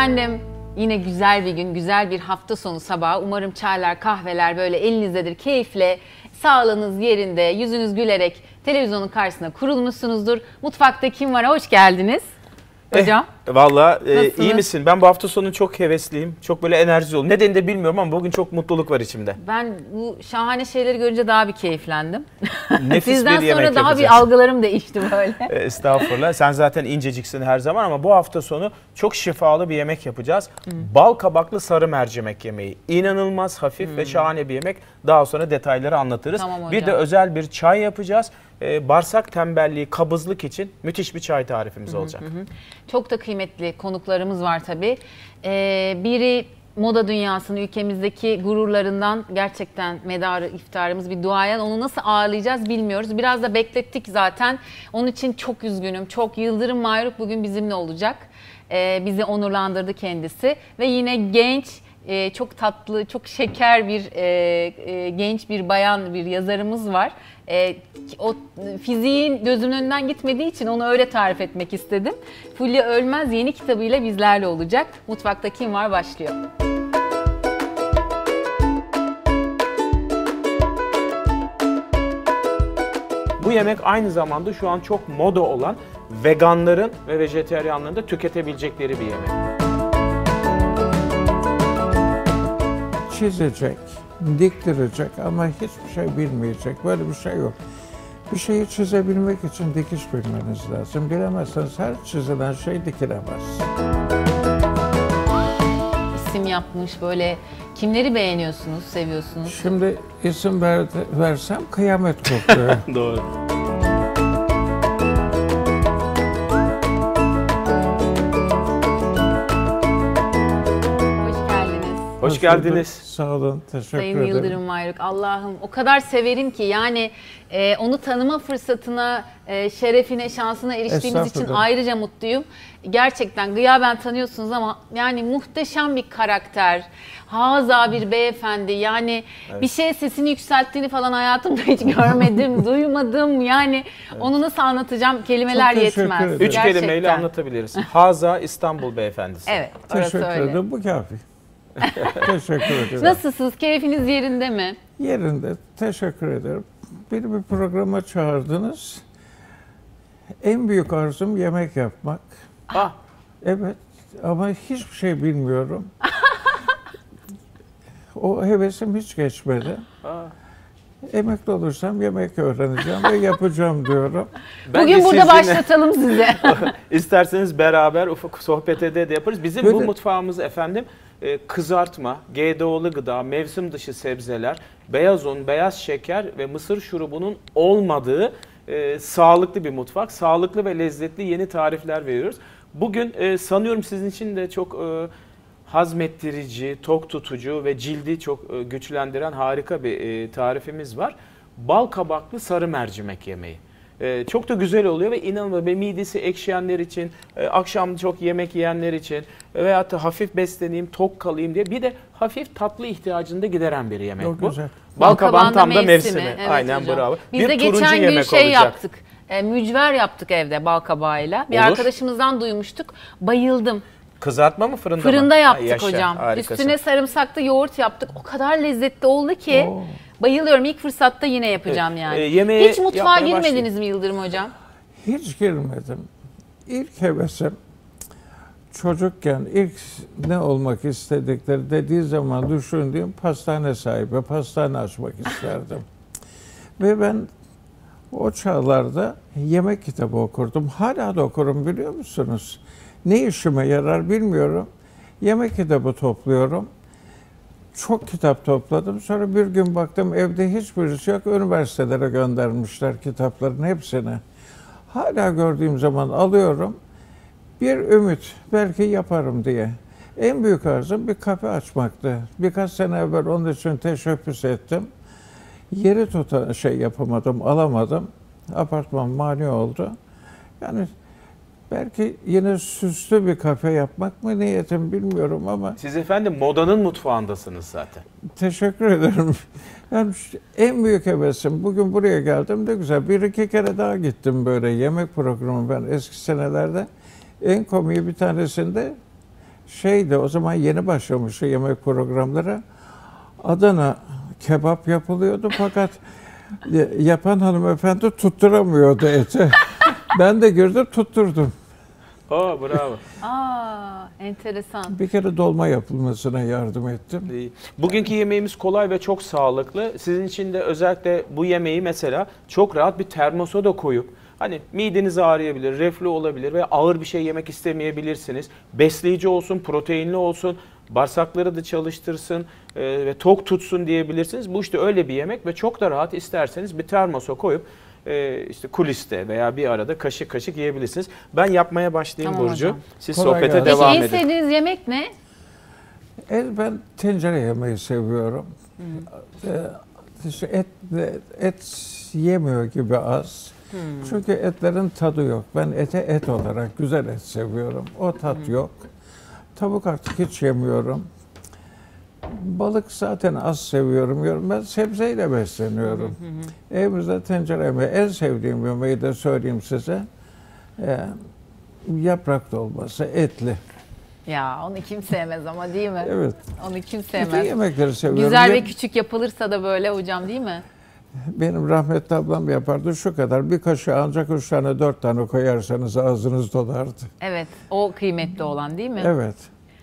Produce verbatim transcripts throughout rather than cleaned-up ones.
Efendim yine güzel bir gün, güzel bir hafta sonu sabahı. Umarım çaylar, kahveler böyle elinizdedir, keyifle, sağlığınız yerinde, yüzünüz gülerek televizyonun karşısına kurulmuşsunuzdur. Mutfakta kim var? Hoş geldiniz. Hocam. Eh, Valla e, iyi misin? Ben bu hafta sonu çok hevesliyim. Çok böyle enerji dolu. Nedenini de bilmiyorum ama bugün çok mutluluk var içimde. Ben bu şahane şeyleri görünce daha bir keyiflendim. Nefis Sizden bir yemek sonra daha yapacağız. bir algılarım değişti böyle. Estağfurullah. Sen zaten inceciksin her zaman ama bu hafta sonu çok şifalı bir yemek yapacağız. Hmm. Bal kabaklı sarı mercimek yemeği. İnanılmaz hafif hmm. ve şahane bir yemek. Daha sonra detayları anlatırız. Tamam bir de özel bir çay yapacağız. Ee, bağırsak tembelliği, kabızlık için müthiş bir çay tarifimiz olacak. Hı hı. Çok da kıymetli konuklarımız var tabii. Ee, biri moda dünyasının ülkemizdeki gururlarından gerçekten medarı iftarımız bir duayen. Onu nasıl ağırlayacağız bilmiyoruz. Biraz da beklettik zaten. Onun için çok üzgünüm. Çok Yıldırım Mayruk bugün bizimle olacak. Ee, bizi onurlandırdı kendisi. Ve yine genç, e, çok tatlı, çok şeker bir e, e, genç bir bayan, bir yazarımız var. E, o fiziğin gözümün önünden gitmediği için onu öyle tarif etmek istedim. Fulya Ölmez yeni kitabıyla bizlerle olacak. Mutfakta kim var başlıyor. Bu yemek aynı zamanda şu an çok moda olan veganların ve vejeteryanların da tüketebilecekleri bir yemek. Çizecek, diktirecek ama hiçbir şey bilmeyecek. Böyle bir şey yok. Bir şeyi çizebilmek için dikiş bilmeniz lazım. Bilemezseniz her çizilen şey dikilemez. İsim yapmış böyle. Kimleri beğeniyorsunuz, seviyorsunuz? Şimdi isim ver, versem kıyamet kopuyor. Doğru. Hoş geldiniz. Sağ olun, teşekkür Sayın ederim. Yıldırım Mayruk, Allah'ım o kadar severim ki yani e, onu tanıma fırsatına, e, şerefine, şansına eriştiğimiz için ayrıca mutluyum. Gerçekten gıyaben tanıyorsunuz ama yani muhteşem bir karakter, haza bir beyefendi. Yani evet. Bir şeye sesini yükselttiğini falan hayatımda hiç görmedim, duymadım. Yani evet. Onu nasıl anlatacağım? Kelimeler yetmez. Üç gerçekten. Kelimeyle anlatabiliriz. Haza İstanbul beyefendisi. Evet, teşekkür ederim. Bu kafi. Teşekkür ederim. Nasılsınız? Keyfiniz yerinde mi? Yerinde. Teşekkür ederim. Beni bir programa çağırdınız. En büyük arzum yemek yapmak. Ah. Evet. Ama hiçbir şey bilmiyorum. O hevesim hiç geçmedi. Ah. Emekli olursam yemek öğreneceğim ve yapacağım diyorum. Ben Bugün burada sizinle, başlatalım size. İsterseniz beraber ufak sohbet ede de yaparız. Bizim Böyle, bu mutfağımız efendim kızartma, G D O'lu gıda, mevsim dışı sebzeler, beyaz un, beyaz şeker ve mısır şurubunun olmadığı e, sağlıklı bir mutfak. Sağlıklı ve lezzetli yeni tarifler veriyoruz. Bugün e, sanıyorum sizin için de çok e, hazmettirici, tok tutucu ve cildi çok e, güçlendiren harika bir e, tarifimiz var. Bal kabaklı sarı mercimek yemeği. Ee, çok da güzel oluyor ve inanılmaz ve midesi ekşiyenler için, e, akşam çok yemek yiyenler için veyahut da hafif besleneyim, tok kalayım diye bir de hafif tatlı ihtiyacını da gideren bir yemek çok bu. Güzel. Bal kabağın tam da mevsimi. Evet, aynen hocam. Bravo. Biz bir de geçen gün yemek şey olacak. yaptık. E, mücver yaptık evde bal kabağıyla. Bir Olur. arkadaşımızdan duymuştuk. Bayıldım. Kızartma mı fırında Fırında mı? Fırında yaptık yaşa, hocam. Harikasın. Üstüne sarımsaklı yoğurt yaptık. O kadar lezzetli oldu ki. Oo. Bayılıyorum. İlk fırsatta yine yapacağım yani. E, yemeği Hiç mutfağa girmediniz başlayayım. mi Yıldırım hocam? Hiç girmedim. İlk hevesim çocukken ilk ne olmak istedikleri dediği zaman düşündüğüm pastane sahibi, pastane açmak isterdim. Ve ben o çağlarda yemek kitabı okurdum. Hala da okurum biliyor musunuz? Ne işime yarar bilmiyorum. Yemek kitabı topluyorum. Çok kitap topladım. Sonra bir gün baktım evde hiçbirisi yok. Üniversitelere göndermişler kitapların hepsini. Hala gördüğüm zaman alıyorum. Bir ümit, belki yaparım diye. En büyük arzum bir kafe açmaktı. Birkaç sene evvel onun için teşebbüs ettim. Yeri tutan şey yapamadım, alamadım. Apartman mani oldu. Yani belki yine süslü bir kafe yapmak mı niyetim bilmiyorum ama... Siz efendim modanın mutfağındasınız zaten. Teşekkür ederim. Yani işte en büyük hevesim, bugün buraya geldim de güzel. Bir iki kere daha gittim böyle yemek programı ben eski senelerde. En komiği bir tanesinde şeydi, o zaman yeni başlamıştı yemek programları. Adana kebap yapılıyordu fakat yapan hanımefendi tutturamıyordu eti. Ben de girdim tutturdum. Aa, bravo. Aa, enteresan. Bir kere dolma yapılmasına yardım ettim. Bugünkü yemeğimiz kolay ve çok sağlıklı. Sizin için de özellikle bu yemeği mesela çok rahat bir termosa da koyup, hani mideniz ağrıyabilir, reflü olabilir ve ağır bir şey yemek istemeyebilirsiniz. Besleyici olsun, proteinli olsun, bağırsakları da çalıştırsın e, ve tok tutsun diyebilirsiniz. Bu işte öyle bir yemek ve çok da rahat, isterseniz bir termosa koyup e, işte kuliste veya bir arada kaşık kaşık yiyebilirsiniz. Ben yapmaya başlayayım Tamam Burcu. hocam. Siz Kolay sohbete gelsin. devam Peki en edin. sevdiğiniz yemek ne? E, ben tencere yemeği seviyorum. E, işte et, et yemiyor gibi az. Hmm. Çünkü etlerin tadı yok. Ben ete et olarak güzel et seviyorum. O tat Hmm. yok. Tavuk artık hiç yemiyorum. Balık zaten az seviyorum. Yiyorum. Ben sebzeyle besleniyorum. Evimizde tencere yemeği. En sevdiğim yemeği de söyleyeyim size. E, yaprak dolması, etli. Ya onu kim sevmez ama, değil mi? Evet. Onu kim Bütün sevmez? yemekleri seviyorum. Güzel Ye- ve küçük yapılırsa da böyle hocam, değil mi? Benim rahmetli ablam yapardı şu kadar. Bir kaşığı ancak üç tane, dört tane koyarsanız ağzınız dolardı. Evet. O kıymetli olan, değil mi? Evet.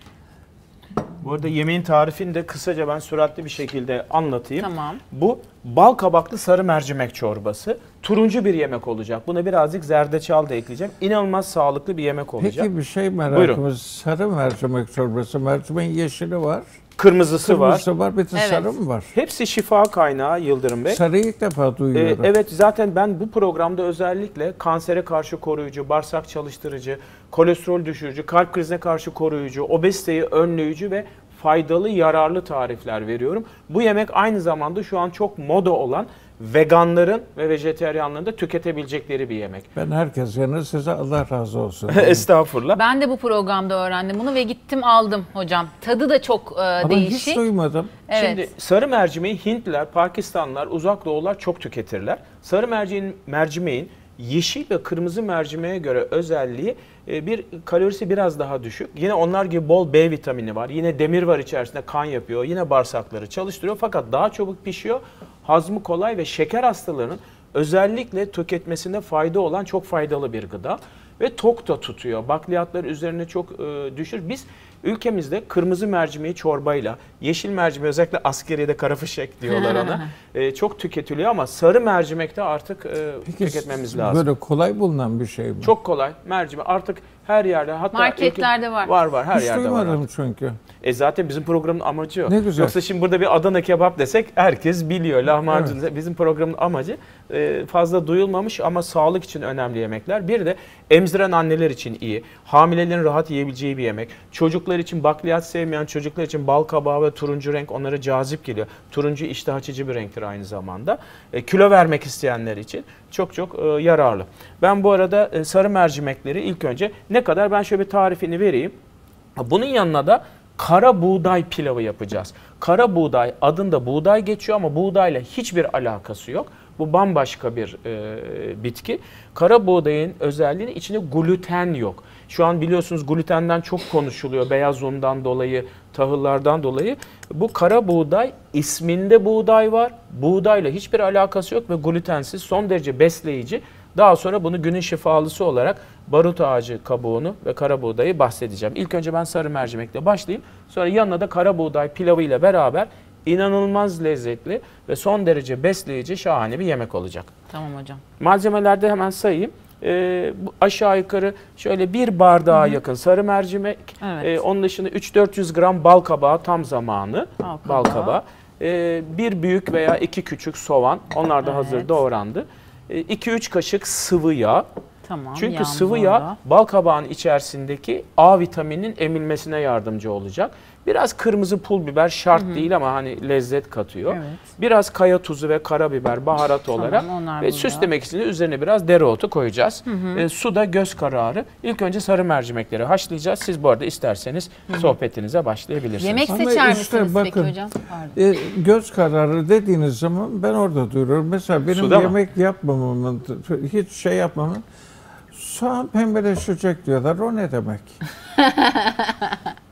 Bu arada yemeğin tarifini de kısaca ben süratli bir şekilde anlatayım. Tamam. Bu bal kabaklı sarı mercimek çorbası. Turuncu bir yemek olacak. Buna birazcık zerdeçal da ekleyeceğim. İnanılmaz sağlıklı bir yemek olacak. Peki bir şey Buyurun. merakımız. Sarı mercimek çorbası. Mercimeğin yeşili var. Kırmızısı var. Kırmızısı var. Bir de Evet. sarı mı var? Hepsi şifa kaynağı Yıldırım Bey. Sarıyı ilk defa Ee, duyuyorum. evet, zaten ben bu programda özellikle kansere karşı koruyucu, bağırsak çalıştırıcı, kolesterol düşürücü, kalp krizine karşı koruyucu, obeziteyi önleyici ve faydalı, yararlı tarifler veriyorum. Bu yemek aynı zamanda şu an çok moda olan veganların ve vejeteryanların da tüketebilecekleri bir yemek. Ben herkes yanı size Allah razı olsun. Estağfurullah. Ben de bu programda öğrendim bunu ve gittim aldım hocam. Tadı da çok e, Ama değişik. hiç duymadım. Evet. Şimdi sarı mercimeği Hintliler, Pakistanlılar, Uzak Doğular çok tüketirler. Sarı mercimeğin, mercimeğin yeşil ve kırmızı mercimeğe göre özelliği e, bir kalorisi biraz daha düşük. Yine onlar gibi bol B vitamini var. Yine demir var içerisinde, kan yapıyor. Yine bağırsakları çalıştırıyor fakat daha çabuk pişiyor. Hazmı kolay ve şeker hastalarının özellikle tüketmesinde fayda olan çok faydalı bir gıda. Ve tok da tutuyor. Bakliyatları üzerine çok e, düşür. Biz ülkemizde kırmızı mercimeği çorbayla, yeşil mercimeği özellikle askeriyede karafışek diyorlar ona. e, çok tüketiliyor ama sarı mercimekte artık e, Peki tüketmemiz lazım. böyle kolay bulunan bir şey mi? Çok kolay. Mercimek artık her yerde, hatta Marketlerde ülke- var. Var var her hiç yerde var. duymadım artık. çünkü. E zaten bizim programın amacı o. Ne güzel. Yoksa şimdi burada bir Adana kebap desek herkes biliyor. Lahmacun desek, bizim programın amacı e, fazla duyulmamış ama sağlık için önemli yemekler. Bir de emziren anneler için iyi. Hamilelerin rahat yiyebileceği bir yemek. Çocuklar için, bakliyat sevmeyen çocuklar için bal kabağı ve turuncu renk onlara cazip geliyor. Turuncu iştah açıcı bir renktir aynı zamanda. E, kilo vermek isteyenler için çok çok e, yararlı. Ben bu arada e, sarı mercimekleri ilk önce ne kadar, ben şöyle bir tarifini vereyim. Bunun yanına da kara buğday pilavı yapacağız. Kara buğday adında buğday geçiyor ama buğdayla hiçbir alakası yok. Bu bambaşka bir e, bitki. Kara buğdayın özelliği, içinde gluten yok. Şu an biliyorsunuz glutenden çok konuşuluyor. Beyaz undan dolayı, tahıllardan dolayı. Bu kara buğday, isminde buğday var. Buğdayla hiçbir alakası yok ve glutensiz, son derece besleyici. Daha sonra bunu günün şifalısı olarak barut ağacı kabuğunu ve kara buğdayı bahsedeceğim. İlk önce ben sarı mercimekle başlayayım. Sonra yanına da kara buğday pilavı ile beraber inanılmaz lezzetli ve son derece besleyici, şahane bir yemek olacak. Tamam hocam. Malzemelerde hemen sayayım. Ee, bu aşağı yukarı şöyle bir bardağa Hı-hı. yakın sarı mercimek. Evet. Ee, onun dışında üç dört yüz gram bal kabağı tam zamanı. Bal kabağı. Bal kabağı. Ee, bir büyük veya iki küçük soğan. Onlar da Evet. hazır doğrandı. iki üç kaşık sıvı yağ. Tamam. Çünkü yağımız sıvı orada. yağ bal kabağının içerisindeki A vitamininin emilmesine yardımcı olacak. Biraz kırmızı pul biber şart Hı-hı. değil ama hani lezzet katıyor. Evet. Biraz kaya tuzu ve karabiber baharat Tamam, olarak onlar ve burada. süslemek için de üzerine biraz dereotu koyacağız. E, suda göz kararı. İlk önce sarı mercimekleri haşlayacağız. Siz bu arada isterseniz Hı-hı. sohbetinize başlayabilirsiniz. Yemek Ama seçer işte misiniz bakın, peki hocam? Pardon. E, göz kararı dediğiniz zaman ben orada duyuyorum. Mesela benim Suda mı? yemek yapmamamın, hiç şey yapmamın, soğan pembeleşecek diyorlar. O ne demek?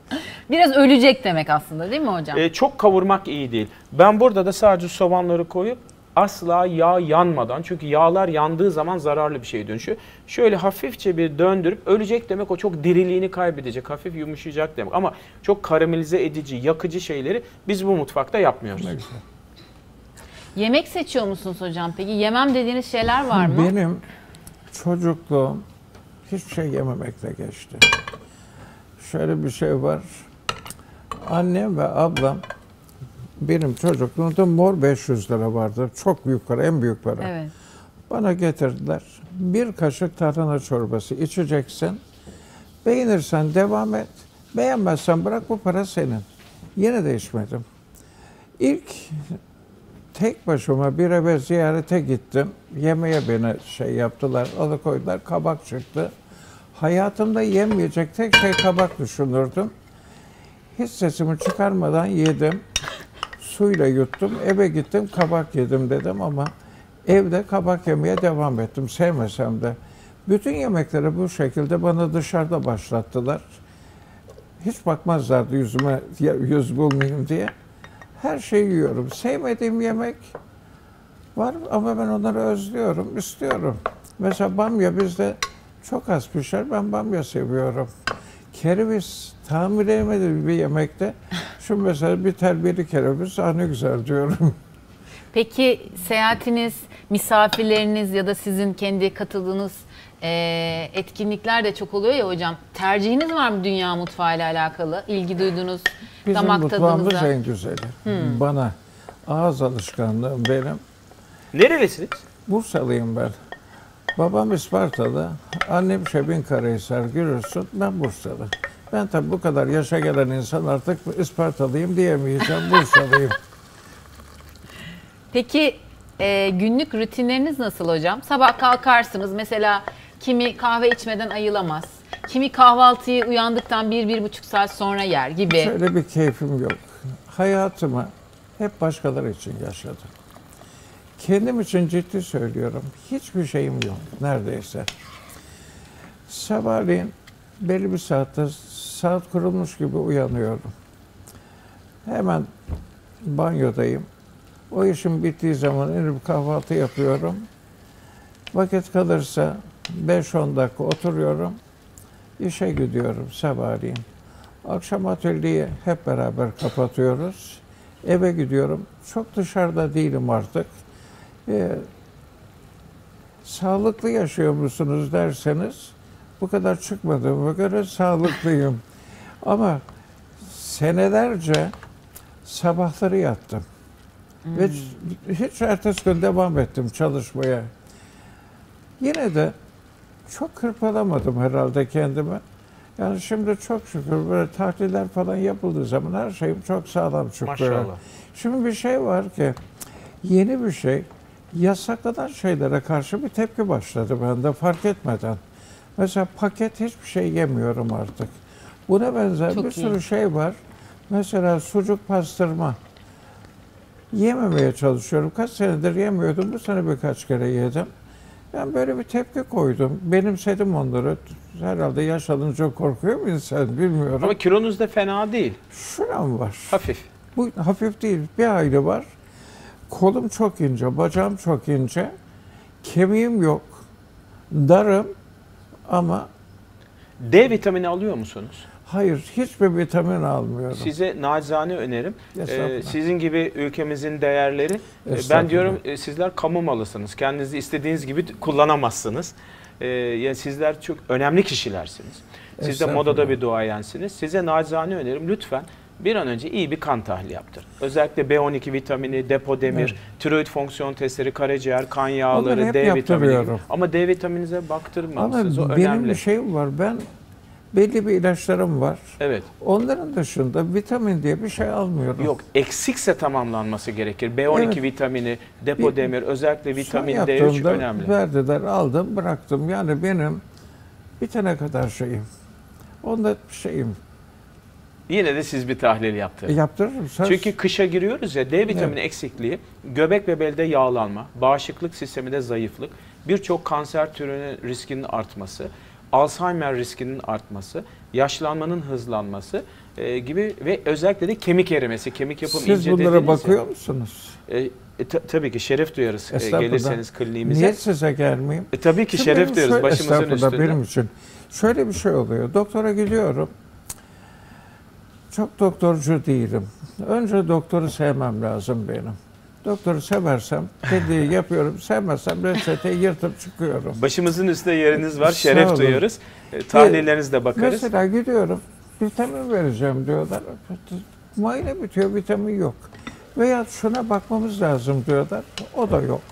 Biraz ölecek demek aslında değil mi hocam? Ee, çok kavurmak iyi değil. Ben burada da sadece soğanları koyup asla yağ yanmadan, çünkü yağlar yandığı zaman zararlı bir şeye dönüşüyor. Şöyle hafifçe bir döndürüp, ölecek demek o çok diriliğini kaybedecek, hafif yumuşayacak demek. Ama çok karamelize edici, yakıcı şeyleri biz bu mutfakta yapmıyoruz. Ne güzel. Yemek seçiyor musunuz hocam peki? Yemem dediğiniz şeyler var mı? Benim çocukluğum hiçbir şey yememekle geçti. Şöyle bir şey var. Annem ve ablam, benim çocukluğumda mor beş yüz lira vardı. Çok büyük para, en büyük para. Evet. Bana getirdiler. Bir kaşık tarhana çorbası içeceksin. Beğenirsen devam et. Beğenmezsen bırak, bu para senin. Yine de içmedim. İlk tek başıma bir eve ziyarete gittim. Yemeğe beni şey yaptılar, alıkoydular, kabak çıktı. Hayatımda yemeyecek tek şey kabak düşünürdüm. Hiç sesimi çıkarmadan yedim. Suyla yuttum, eve gittim, kabak yedim dedim ama evde kabak yemeye devam ettim, sevmesem de. Bütün yemekleri bu şekilde bana dışarıda başlattılar. Hiç bakmazlardı yüzüme, yüz bulmayayım diye. Her şeyi yiyorum. Sevmediğim yemek var ama ben onları özlüyorum, istiyorum. Mesela bamya bizde çok az pişer, ben bamya seviyorum. Kereviz tamir edemediğim bir yemekte, şu mesela bir terbiyeli kereviz, ah ne güzel diyorum. Peki seyahatiniz, misafirleriniz ya da sizin kendi katıldığınız e, etkinlikler de çok oluyor ya hocam. Tercihiniz var mı dünya mutfağı ile alakalı? İlgi duyduğunuz Bizim damak mutfağımız tadınıza? en güzeli. Hmm. Bana ağız alışkanlığım benim. Nerelisiniz? Bursalıyım ben. Babam Ispartalı, annem Şebinkarahisar, Giresun, ben Bursalı. Ben tabii bu kadar yaşa gelen insan artık Ispartalıyım diyemeyeceğim, Bursalıyım. Peki e, günlük rutinleriniz nasıl hocam? Sabah kalkarsınız mesela, kimi kahve içmeden ayılamaz. Kimi kahvaltıyı uyandıktan bir, bir buçuk saat sonra yer gibi. Şöyle bir keyfim yok. Hayatımı hep başkaları için yaşadım. Kendim için ciddi söylüyorum. Hiçbir şeyim yok neredeyse. Sabahleyin belli bir saatte saat kurulmuş gibi uyanıyorum. Hemen banyodayım. O işim bittiği zaman inip kahvaltı yapıyorum. Vakit kalırsa beş on dakika oturuyorum. İşe gidiyorum sabahleyin. Akşam atölyeyi hep beraber kapatıyoruz. Eve gidiyorum. Çok dışarıda değilim artık. Ee, sağlıklı yaşıyor musunuz derseniz, bu kadar çıkmadığıma göre sağlıklıyım. Ama senelerce sabahları yattım. Hmm. Ve hiç ertesi gün devam ettim çalışmaya. Yine de çok kırpalamadım herhalde kendime. Yani şimdi çok şükür böyle tahliller falan yapıldığı zaman her şeyim çok sağlam çıkıyor. Maşallah. Şimdi bir şey var ki, yeni bir şey, yasaklanan şeylere karşı bir tepki başladı bende fark etmeden. Mesela paket hiçbir şey yemiyorum artık. Buna benzer Çok bir iyi. sürü şey var. Mesela sucuk pastırma. Yememeye çalışıyorum. Kaç senedir yemiyordum. Bu sene birkaç kere yedim. Ben böyle bir tepki koydum. Benimsedim onları. Herhalde yaş alınca korkuyor mu insan bilmiyorum. Ama kilonuz da fena değil. Şuram var. Hafif. Bu hafif değil. Bir ayrı var. Kolum çok ince, bacağım çok ince. Kemiğim yok. Darım ama D vitamini alıyor musunuz? hayır, hiçbir vitamin almıyorum. Size nacizane önerim. Estağfurullah. Ee, sizin gibi ülkemizin değerleri, e, ben Estağfurullah. diyorum e, sizler kamu malısınız. Kendinizi istediğiniz gibi kullanamazsınız. Ee, yani sizler çok önemli kişilersiniz. Siz de Estağfurullah. modada bir duayensiniz. Size nacizane önerim, lütfen bir an önce iyi bir kan tahlili yaptırın. Özellikle B on iki vitamini, depo demir, Evet. tiroid fonksiyon testleri, karaciğer, kan Onları yağları, hep D vitamini gibi. yaptırıyorum. Ama D vitamininize baktırmamışsınız. O Ama benim önemli. bir şeyim var. Ben belli bir ilaçlarım var. Evet. Onların dışında vitamin diye bir şey almıyorum. Yok, eksikse tamamlanması gerekir. B on iki Evet. vitamini, depo Bir- demir, özellikle Son vitamin D üç yaptığımda önemli. verdiler, aldım, bıraktım. Yani benim bitene kadar şeyim. Onda şeyim. Yine de siz bir tahlil yaptırın. Yaptırırım. Söz. Çünkü kışa giriyoruz ya, D vitamini Evet. eksikliği, göbek ve belde yağlanma, bağışıklık sisteminde zayıflık, birçok kanser türünün riskinin artması, Alzheimer riskinin artması, yaşlanmanın hızlanması e, gibi ve özellikle de kemik erimesi, kemik yapımı Siz ince bunlara dediniz bakıyor ya. musunuz? E, e, ta- tabii ki şeref duyarız e, gelirseniz kliniğimize. Niye size gelmeyeyim? E, tabii ki Şimdi şeref benim duyarız şöyle- başımızın estağfurullah, üstünde. benim için. Şöyle bir şey oluyor. Doktora gidiyorum. Çok doktorcu değilim. Önce doktoru sevmem lazım benim. Doktoru seversem dediği yapıyorum. Sevmezsem reçeteyi yırtıp çıkıyorum. Başımızın üstünde yeriniz var, Sağ şeref olun. duyuyoruz. E, tahlillerinize de bakarız. Mesela gidiyorum. Vitamin vereceğim diyorlar. Muayene bitiyor, vitamin yok. Veya şuna bakmamız lazım diyorlar. O da yok.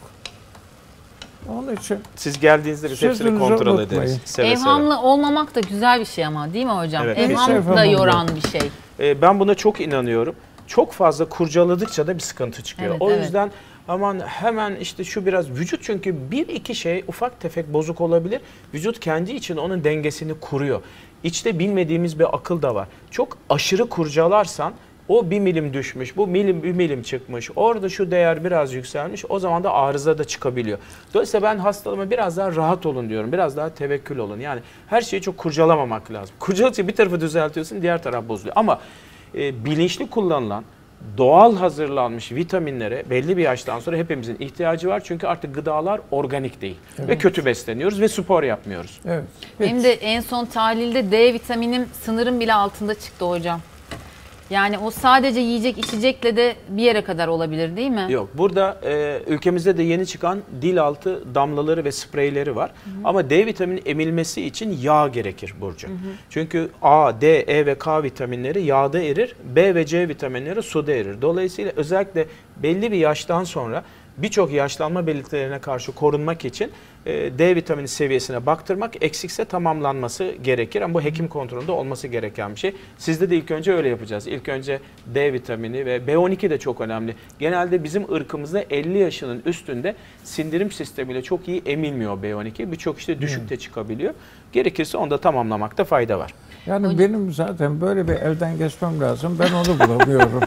Onun için Siz geldiğinizde biz hepsini sözünüzü kontrol unutmayın. ederiz. Seve seve. Evhamlı olmamak da güzel bir şey ama değil mi hocam? Evet. Evham Hiç da evhamım yoran yok. bir şey. E, ben buna çok inanıyorum. Çok fazla kurcaladıkça da bir sıkıntı çıkıyor. Evet, o evet. yüzden aman hemen işte şu biraz vücut, çünkü bir iki şey ufak tefek bozuk olabilir. Vücut kendi için onun dengesini kuruyor. İçte bilmediğimiz bir akıl da var. Çok aşırı kurcalarsan o bir milim düşmüş, bu milim bir milim çıkmış, orada şu değer biraz yükselmiş, o zaman da arıza da çıkabiliyor. Dolayısıyla ben hastalığıma biraz daha rahat olun diyorum, biraz daha tevekkül olun. Yani her şeyi çok kurcalamamak lazım. Kurcaladıkça bir tarafı düzeltiyorsun, diğer taraf bozuluyor. Ama e, bilinçli kullanılan, doğal hazırlanmış vitaminlere belli bir yaştan sonra hepimizin ihtiyacı var. Çünkü artık gıdalar organik değil. Evet. Ve kötü besleniyoruz ve spor yapmıyoruz. evet. Benim de en son tahlilde D vitaminim sınırım bile altında çıktı hocam. Yani o sadece yiyecek içecekle de bir yere kadar olabilir değil mi? Yok. Burada e, ülkemizde de yeni çıkan dil altı damlaları ve spreyleri var. Hı hı. Ama D vitamini emilmesi için yağ gerekir Burcu. Hı hı. Çünkü A, D, E ve K vitaminleri yağda erir. B ve C vitaminleri suda erir. Dolayısıyla özellikle belli bir yaştan sonra birçok yaşlanma belirtilerine karşı korunmak için e, D vitamini seviyesine baktırmak, eksikse tamamlanması gerekir. Ama bu hekim kontrolünde olması gereken bir şey. Sizde de ilk önce öyle yapacağız. İlk önce D vitamini ve B on iki de çok önemli. Genelde bizim ırkımızda elli yaşının üstünde sindirim sistemiyle çok iyi emilmiyor B on iki. Birçok işte düşük de çıkabiliyor. Gerekirse onu da tamamlamakta fayda var. Yani Hocam- benim zaten böyle bir elden geçmem lazım. Ben onu bulamıyorum.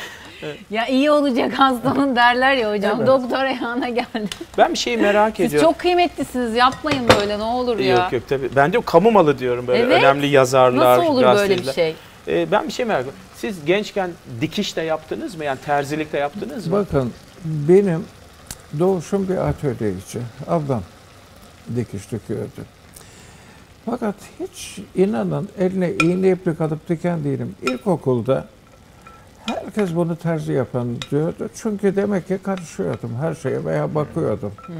Ya iyi olacak hastanın derler ya hocam. Evet. Doktor ayağına geldi. Ben bir şeyi merak Siz ediyorum. çok kıymetlisiniz. Yapmayın böyle ne olur ya. Yok yok tabii. Ben de kamu malı diyorum böyle Evet. önemli yazarlar, Nasıl olur böyle bir gazeteciler. şey? Ee, ben bir şey merak ediyorum. Siz gençken dikiş de yaptınız mı? Yani terzilik de yaptınız mı? Bakın benim doğuşum bir atölye içi. Ablam dikiş dikiyordu. Fakat hiç inanın eline iğne iplik alıp diken değilim. İlkokulda herkes bunu terzi yapan diyordu. Çünkü demek ki karışıyordum her şeye veya bakıyordum. Hmm.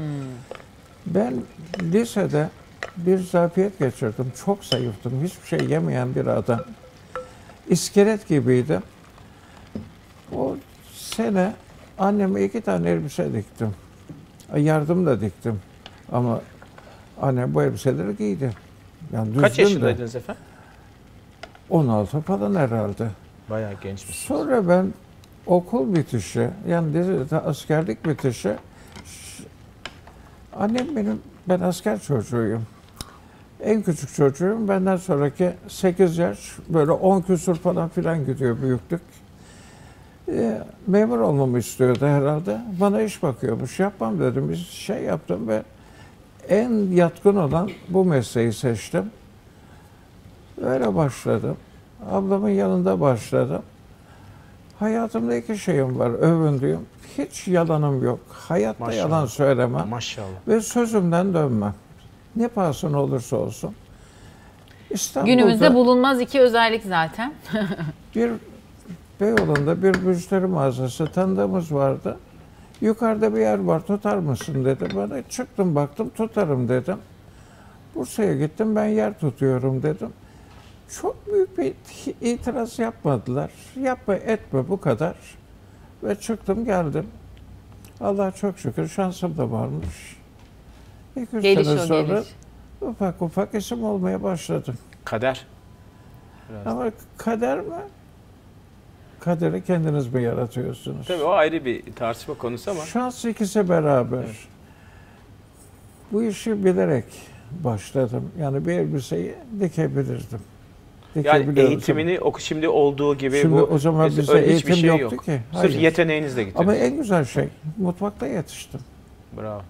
Ben lisede bir zafiyet geçirdim. Çok zayıftım. Hiçbir şey yemeyen bir adam. İskelet gibiydim. O sene anneme iki tane elbise diktim. Yardım da diktim. Ama annem bu elbiseleri giydi. Yani Kaç düzgün de. yaşındaydınız efendim? on altı falan herhalde. Bayağı gençmişsiniz. Sonra ben okul bitişi, yani de askerlik bitişi, ş- annem benim, ben asker çocuğuyum. En küçük çocuğum, benden sonraki sekiz yaş, böyle on küsur falan filan gidiyor büyüklük. Ee, memur olmamı istiyordu herhalde. Bana iş bakıyormuş. Yapmam dedim. Bir şey yaptım ve en yatkın olan bu mesleği seçtim. Öyle başladım. Ablamın yanında başladım. Hayatımda iki şeyim var, övündüğüm. Hiç yalanım yok. Hayatta Maşallah. yalan söylemem. Maşallah. Ve sözümden dönmem. Ne pahasına olursa olsun. İstanbul'da Günümüzde bulunmaz iki özellik zaten. bir Beyoğlu'nda bir müşteri mağazası tanıdığımız vardı. Yukarıda bir yer var, tutar mısın dedi bana. Çıktım baktım, tutarım dedim. Bursa'ya gittim, ben yer tutuyorum dedim. Çok büyük bir itiraz yapmadılar. Yapma etme bu kadar. Ve çıktım geldim. Allah'a çok şükür şansım da varmış. İki üç Geliş sene o sonra geliş. ufak ufak isim olmaya başladım. Kader. Biraz. Ama kader mi? Kaderi kendiniz mi yaratıyorsunuz? Tabii o ayrı bir tartışma konusu ama. Şans ikisi beraber. Evet. Bu işi bilerek başladım. Yani bir elbiseyi dikebilirdim. Yani Dikebiliyordum. eğitimini oku şimdi olduğu gibi Şimdi bu o zaman mesela bizde öyle eğitim hiçbir şey yoktu yok. ki. Sırf Hayır. yeteneğinizle gittiniz. Ama en güzel şey, mutfakta yetiştim. Bravo.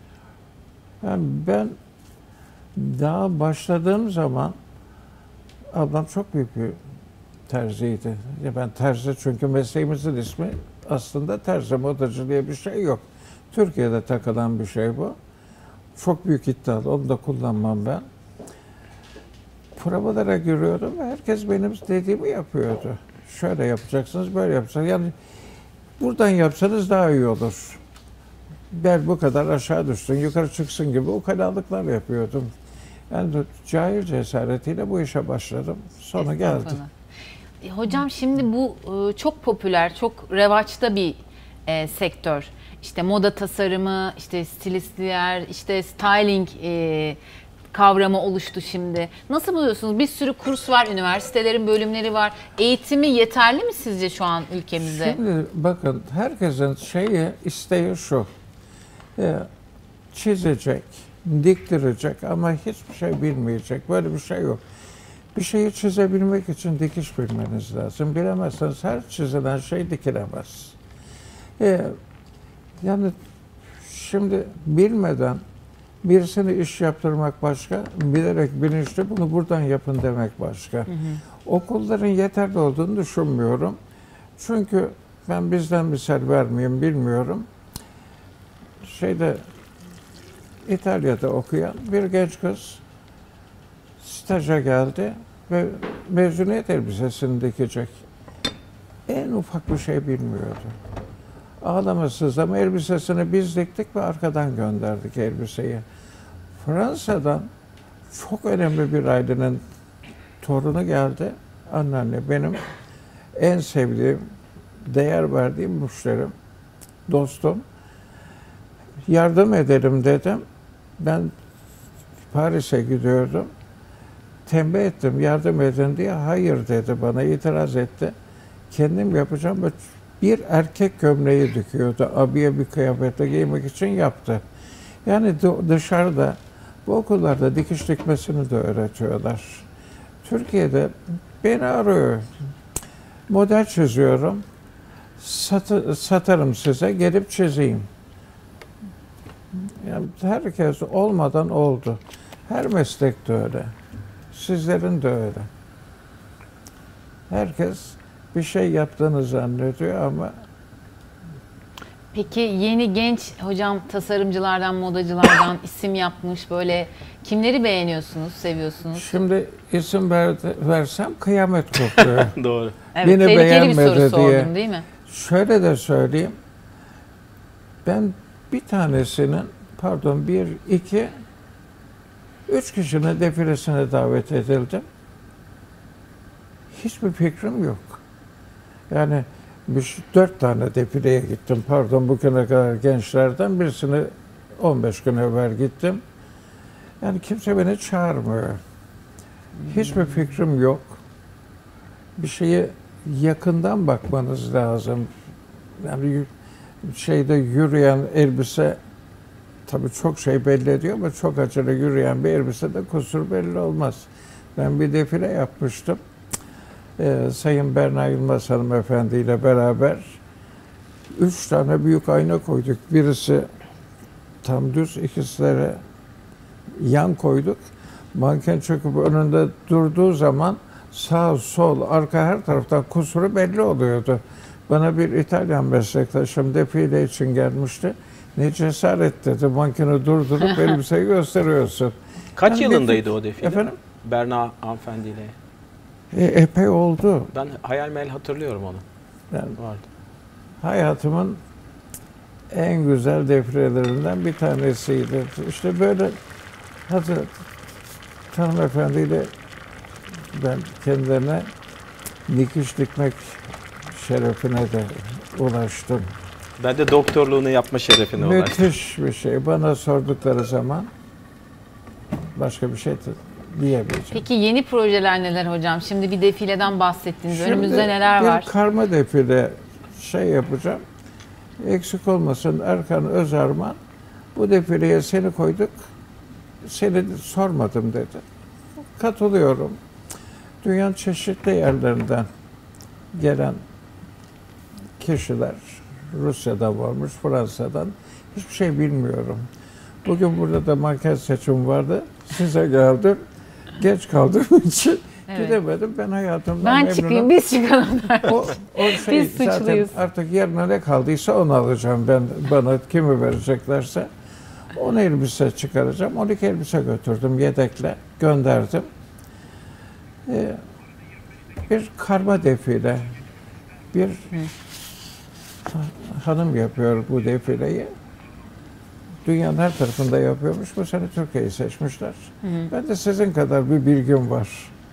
Yani ben daha başladığım zaman ablam çok büyük bir terziydi. Ya ben terzi çünkü mesleğimizin ismi aslında terzi, modacı diye bir şey yok. Türkiye'de takılan bir şey bu. Çok büyük iddialı, onu da kullanmam ben. Provalara giriyordum ve herkes benim dediğimi yapıyordu. Şöyle yapacaksınız, böyle yapacaksınız. Yani buradan yapsanız daha iyi olur. Bel bu kadar aşağı düşsün, yukarı çıksın gibi ukalalıklar yapıyordum. Yani cahil cesaretiyle bu işe başladım. Sonra geldi. E, hocam şimdi bu e, çok popüler, çok revaçta bir e, sektör. İşte moda tasarımı, işte stilistler, işte styling e, kavramı oluştu şimdi. Nasıl buluyorsunuz? Bir sürü kurs var, üniversitelerin bölümleri var. Eğitimi yeterli mi sizce şu an ülkemizde? Şimdi bakın herkesin şeyi, isteği şu. E, çizecek, diktirecek ama hiçbir şey bilmeyecek. Böyle bir şey yok. Bir şeyi çizebilmek için dikiş bilmeniz lazım. Bilemezseniz her çizilen şey dikilemez. E, yani şimdi bilmeden birisine iş yaptırmak başka, bilerek bilinçli bunu buradan yapın demek başka. Hı hı. Okulların yeterli olduğunu düşünmüyorum. Çünkü ben bizden misal vermeyeyim bilmiyorum. Şeyde İtalya'da okuyan bir genç kız staja geldi ve mezuniyet elbisesini dikecek. En ufak bir şey bilmiyordu. Ağlamasız ama elbisesini biz diktik ve arkadan gönderdik elbiseyi. Fransa'dan çok önemli bir ailenin torunu geldi. Anneanne benim en sevdiğim, değer verdiğim müşterim, dostum. Yardım edelim dedim. Ben Paris'e gidiyordum. Tembih ettim yardım edin diye. Hayır dedi bana, itiraz etti. Kendim yapacağım. Bir erkek gömleği dikiyordu. Abiye bir kıyafetle giymek için yaptı. Yani dışarıda bu okullarda dikiş dikmesini de öğretiyorlar. Türkiye'de beni arıyor. Model çiziyorum. Sat, satarım size, gelip çizeyim. Yani herkes olmadan oldu. Her meslekte öyle. Sizlerin de öyle. Herkes bir şey yaptığını zannediyor ama... Peki yeni genç hocam tasarımcılardan, modacılardan isim yapmış böyle kimleri beğeniyorsunuz, seviyorsunuz? Şimdi isim ver, versem kıyamet kopuyor. Doğru. Evet, Beni tehlikeli bir soru beğenmedi diye. sordum değil mi? Şöyle de söyleyeyim. Ben bir tanesinin, pardon bir, iki, üç kişinin defilesine davet edildim. Hiçbir fikrim yok. Yani bir, dört tane defileye gittim. Pardon bugüne kadar gençlerden birisini on beş gün evvel gittim. Yani kimse beni çağırmıyor. Hiçbir fikrim yok. Bir şeye yakından bakmanız lazım. Yani şeyde yürüyen elbise tabii çok şey belli ediyor ama çok acele yürüyen bir elbisede kusur belli olmaz. Ben bir defile yapmıştım. Ee, Sayın Berna Yılmaz hanımefendi ile beraber üç tane büyük ayna koyduk. Birisi tam düz, ikisine yan koyduk. Manken çöküp önünde durduğu zaman sağ, sol, arka her taraftan kusuru belli oluyordu. Bana bir İtalyan meslektaşım defile için gelmişti. Ne cesaret dedi, mankeni durdurup elbiseyi gösteriyorsun. Kaç yani yılındaydı bir, o defile? Efendim? Berna hanımefendiyle. E, epey oldu. Ben hayal meyal hatırlıyorum onu. Yani vardı. Hayatımın en güzel defilelerinden bir tanesiydi. İşte böyle hazır hanımefendiyle ben kendilerine dikiş dikmek şerefine de ulaştım. Ben de doktorluğunu yapma şerefine ulaştım. Müthiş bir şey. Bana sordukları zaman başka bir şey diyemeyeceğim. Peki yeni projeler neler hocam? Şimdi bir defileden bahsettiniz. Şimdi önümüzde neler bir var? Bir karma defile şey yapacağım. Eksik olmasın Erkan Özarman, bu defileye seni koyduk, seni sormadım dedi. Katılıyorum. Dünyanın çeşitli yerlerinden gelen kişiler, Rusya'dan varmış, Fransa'dan, hiçbir şey bilmiyorum. Bugün burada da manken seçim vardı, size geldim, geç kaldığım için Evet. Gidemedim. Ben hayatımdan Ben memnunum. çıkayım, biz çıkalım. O, o şey Biz zaten suçluyuz. artık yerine ne kaldıysa onu alacağım ben. Bana kimi vereceklerse. Onu elbise çıkaracağım. on iki elbise götürdüm yedekle. Gönderdim. Ee, bir karma defile. Bir Hı. hanım yapıyor bu defileyi. Dünyanın her tarafında yapıyormuş. Bu sene Türkiye'yi seçmişler. Hı hı. Ben de sizin kadar bir bilgim var.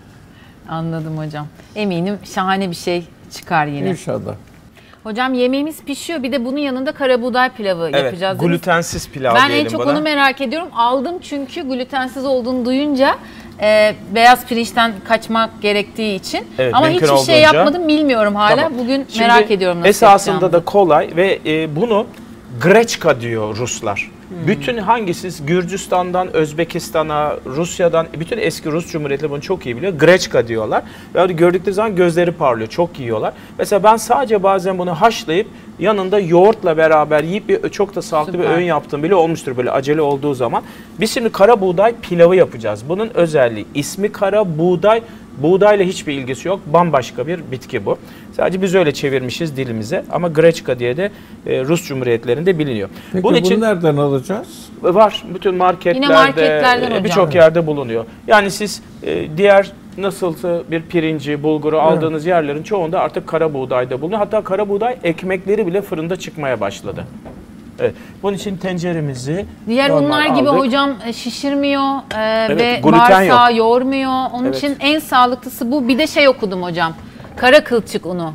Anladım hocam. Eminim şahane bir şey çıkar yine. İnşallah. Hocam yemeğimiz pişiyor. Bir de bunun yanında karabuğday pilavı evet, yapacağız. Glutensiz pilav ben diyelim en çok buna. onu merak ediyorum. Aldım çünkü glutensiz olduğunu duyunca e, beyaz pirinçten kaçmak gerektiği için. Evet, ama hiçbir şey yapmadım, bilmiyorum hala. Tamam. Bugün Şimdi merak ediyorum nasıl esasında da kolay ve e, bunu greçka diyor Ruslar. Hmm. Bütün hangisi Gürcistan'dan, Özbekistan'a, Rusya'dan, bütün eski Rus Cumhuriyetleri bunu çok iyi biliyor. Greçka diyorlar. Ve gördükleri zaman gözleri parlıyor. Çok yiyorlar. Mesela ben sadece bazen bunu haşlayıp yanında yoğurtla beraber yiyip bir, çok da sağlıklı Süper. bir öğün yaptığım bile olmuştur böyle acele olduğu zaman. Biz şimdi kara buğday pilavı yapacağız. Bunun özelliği ismi kara buğday. Buğdayla hiçbir ilgisi yok. Bambaşka bir bitki bu. Sadece biz öyle çevirmişiz dilimize. Ama Greçka diye de e, Rus Cumhuriyetlerinde biliniyor. Peki Bunun için, bunu nereden alacağız? Var. Bütün marketlerde, e, birçok yerde bulunuyor. Yani siz e, diğer nasılsa bir pirinci, bulguru aldığınız evet. yerlerin çoğunda artık kara buğdayda bulunuyor. Hatta kara buğday ekmekleri bile fırında çıkmaya başladı. Evet. Bunun için tenceremizi diğer unlar gibi aldık. Hocam şişirmiyor e, evet, ve bağırsağı yoğurmuyor. Onun evet. için en sağlıklısı bu. Bir de şey okudum hocam. Kara kılçık unu.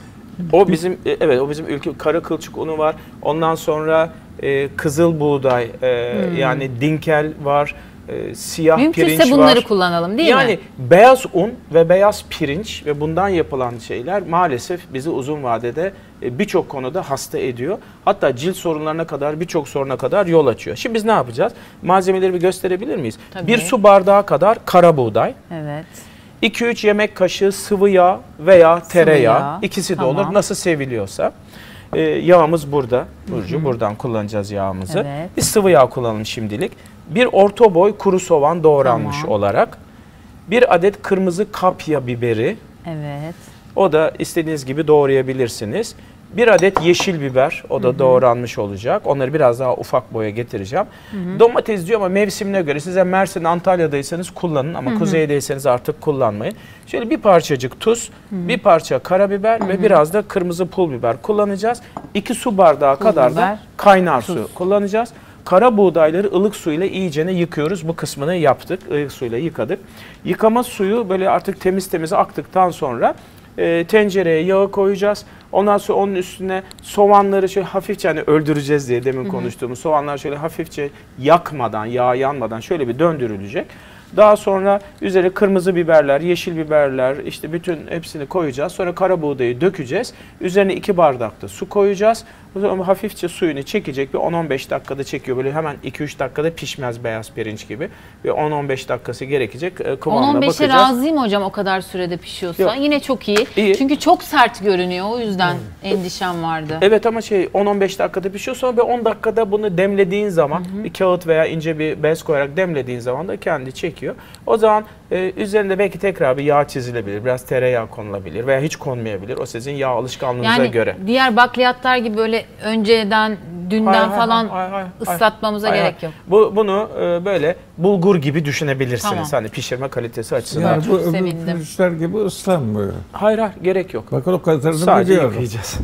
O bizim evet o bizim ülke kara kılçık unu var. Ondan sonra e, kızıl buğday e, hmm. yani dinkel var. E, siyah Mümkünse pirinç var. Mümkünse bunları kullanalım değil yani, mi? Yani beyaz un ve beyaz pirinç ve bundan yapılan şeyler maalesef bizi uzun vadede e, birçok konuda hasta ediyor. Hatta cilt sorunlarına kadar birçok soruna kadar yol açıyor. Şimdi biz ne yapacağız? Malzemeleri bir gösterebilir miyiz? Tabii. Bir su bardağı kadar kara buğday. Evet. iki üç yemek kaşığı sıvı yağ veya tereyağı. Sıvı yağ. İkisi tamam. de olur. Nasıl seviliyorsa. Ee, yağımız burada. Burcu. Hı-hı. Buradan kullanacağız yağımızı. Evet. Biz sıvı yağ kullanalım şimdilik. Bir orta boy kuru soğan doğranmış tamam. olarak. Bir adet kırmızı kapya biberi. Evet. O da istediğiniz gibi doğrayabilirsiniz. Bir adet yeşil biber, o da Hı-hı. doğranmış olacak. Onları biraz daha ufak boya getireceğim. Hı-hı. Domates diyor ama mevsimine göre size Mersin, Antalya'daysanız kullanın ama Hı-hı. kuzeydeyseniz artık kullanmayın. Şöyle bir parçacık tuz, Hı-hı. bir parça karabiber Hı-hı. ve biraz da kırmızı pul biber kullanacağız. İki su bardağı pul kadar biber, da kaynar tuz. su kullanacağız. Kara buğdayları ılık suyla iyicene yıkıyoruz. Bu kısmını yaptık. Ilık suyla yıkadık. Yıkama suyu böyle artık temiz temiz aktıktan sonra e, tencereye yağı koyacağız. Ondan sonra onun üstüne soğanları şöyle hafifçe hani öldüreceğiz diye demin Hı-hı. konuştuğumuz soğanlar şöyle hafifçe yakmadan, yağ yanmadan şöyle bir döndürülecek. Daha sonra üzerine kırmızı biberler, yeşil biberler işte bütün hepsini koyacağız. Sonra kara buğdayı dökeceğiz. Üzerine iki bardak da su koyacağız. O zaman hafifçe suyunu çekecek ve on on beş dakikada çekiyor. Böyle hemen iki üç dakikada pişmez beyaz pirinç gibi. Ve on on beş dakikası gerekecek kıvamına on on beşe bakacağız. razıyım hocam o kadar sürede pişiyorsa. Yok. Yine çok iyi. iyi. Çünkü çok sert görünüyor. O yüzden hmm. endişem vardı. Evet ama şey on on beş dakikada pişiyor. Sonra bir on dakikada bunu demlediğin zaman hı hı. bir kağıt veya ince bir bez koyarak demlediğin zaman da kendi çekiyor. O zaman e, üzerinde belki tekrar bir yağ çizilebilir. Biraz tereyağı konulabilir veya hiç konmayabilir. O sizin yağ alışkanlığınıza yani göre. Yani diğer bakliyatlar gibi böyle önceden, dünden hayır, falan hayır, hayır, ıslatmamıza hayır, gerek hayır. yok. Bu, bunu e, böyle bulgur gibi düşünebilirsiniz. Tamam. Hani pişirme kalitesi açısından. Yani bu öbür pirinçler gibi ıslanmıyor. Hayır hayır gerek yok. Bakın o kadarını sadece biliyorum. yıkayacağız.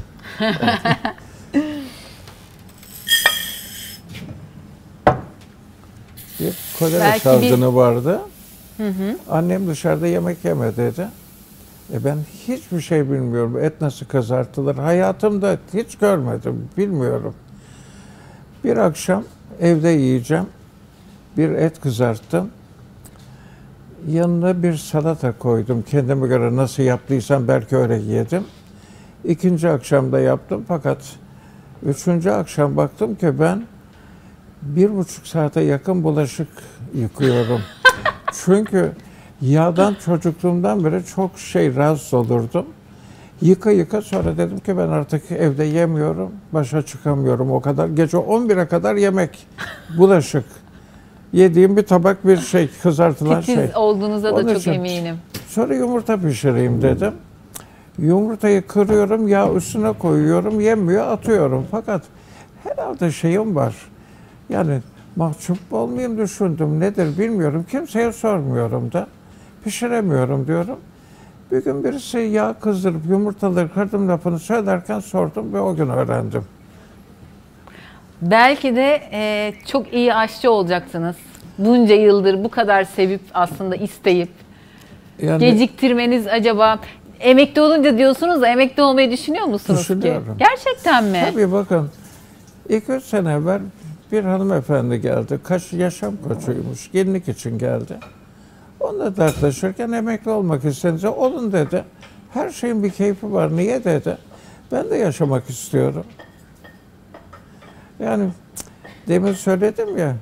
Bir kolera salgını bir... vardı. Hı hı. Annem dışarıda yemek yeme dedi. E ben hiçbir şey bilmiyorum. Et nasıl kızartılır? Hayatımda hiç görmedim. Bilmiyorum. Bir akşam evde yiyeceğim. Bir et kızarttım. Yanına bir salata koydum. Kendime göre nasıl yaptıysam belki öyle yedim. İkinci akşamda yaptım fakat üçüncü akşam baktım ki ben bir buçuk saate yakın bulaşık yıkıyorum. Çünkü yağdan çocukluğumdan beri çok şey rahatsız olurdum. Yıka yıka sonra dedim ki ben artık evde yemiyorum, başa çıkamıyorum o kadar. Gece on bire kadar yemek, bulaşık. Yediğim bir tabak bir şey, kızartılan Titiz şey. Titiz olduğunuza da Onun çok eminim. Sonra yumurta pişireyim dedim. Yumurtayı kırıyorum, yağ üstüne koyuyorum, yemiyor, atıyorum. Fakat herhalde şeyim var. Yani mahcup olmayayım düşündüm. Nedir bilmiyorum. Kimseye sormuyorum da. Pişiremiyorum diyorum. Bir gün birisi yağ kızdırıp yumurtaları kırdım lafını söylerken sordum ve o gün öğrendim. Belki de e, çok iyi aşçı olacaksınız. Bunca yıldır bu kadar sevip aslında isteyip Yani, geciktirmeniz acaba emekli olunca diyorsunuz da emekli olmayı düşünüyor musunuz ki? Düşünüyorum. Gerçekten mi? Tabii bakın iki üç sene evvel bir hanımefendi geldi. Kaç yaşam koçuymuş. Gelinlik için geldi. Onunla dertleşirken emekli olmak istedince olun dedi. Her şeyin bir keyfi var. Niye dedi. Ben de yaşamak istiyorum. Yani demin söyledim ya,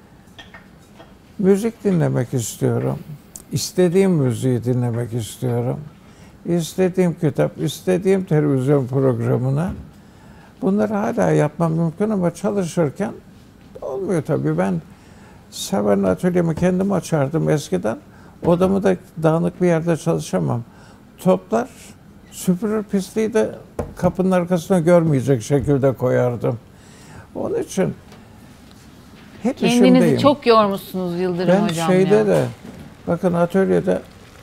müzik dinlemek istiyorum. İstediğim müziği dinlemek istiyorum. İstediğim kitap, istediğim televizyon programına. Bunları hala yapmam mümkün ama çalışırken olmuyor tabii. Ben Sever'in atölyemi kendim açardım eskiden. Odamı da dağınık bir yerde çalışamam. Toplar, süpürür, pisliği de kapının arkasına görmeyecek şekilde koyardım. Onun için hep Kendinizi işimdeyim. çok yormuşsunuz Yıldırım Ben Hocam şeyde ya. de, bakın atölyede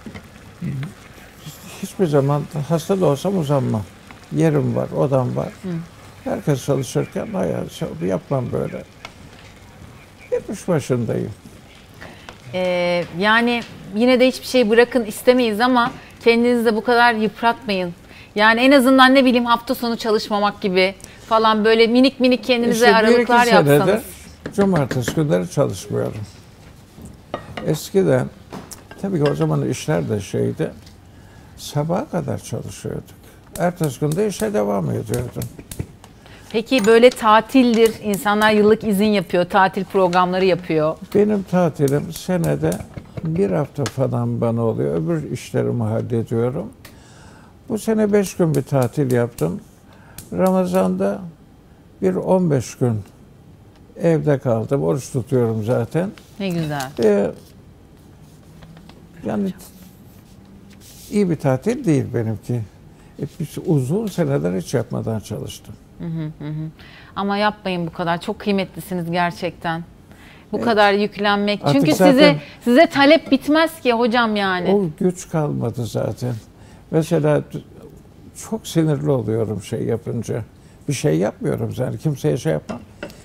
hiçbir zaman hasta da olsam uzanmam. Yerim var, odam var. Hı. Herkes çalışırken hayal yapmam böyle. Hep iş başındayım. Ee, yani yine de hiçbir şey bırakın istemeyiz ama kendinizi de bu kadar yıpratmayın. Yani en azından ne bileyim hafta sonu çalışmamak gibi falan böyle minik minik kendinize İşte aralıklar bir iki senedir yapsanız. cumartesi günleri çalışmıyorum. Eskiden, tabii ki o zaman işler de şeydi, sabaha kadar çalışıyorduk. Ertesi gün de işe devam ediyordum. Peki böyle tatildir, insanlar yıllık izin yapıyor, tatil programları yapıyor. Benim tatilim senede bir hafta falan bana oluyor. Öbür işlerimi hallediyorum. Bu sene beş gün bir tatil yaptım. Ramazan'da bir on beş gün evde kaldım. Oruç tutuyorum zaten. Ne güzel. Ee, yani iyi bir tatil değil benimki. E, biz uzun seneler hiç yapmadan çalıştım. Hı hı hı. Ama yapmayın bu kadar. Çok kıymetlisiniz gerçekten. Bu evet. kadar yüklenmek. Artık Çünkü zaten size size talep bitmez ki hocam yani. O güç kalmadı zaten. Mesela çok sinirli oluyorum şey yapınca. Bir şey yapmıyorum zaten. Kimseye şey yapmam.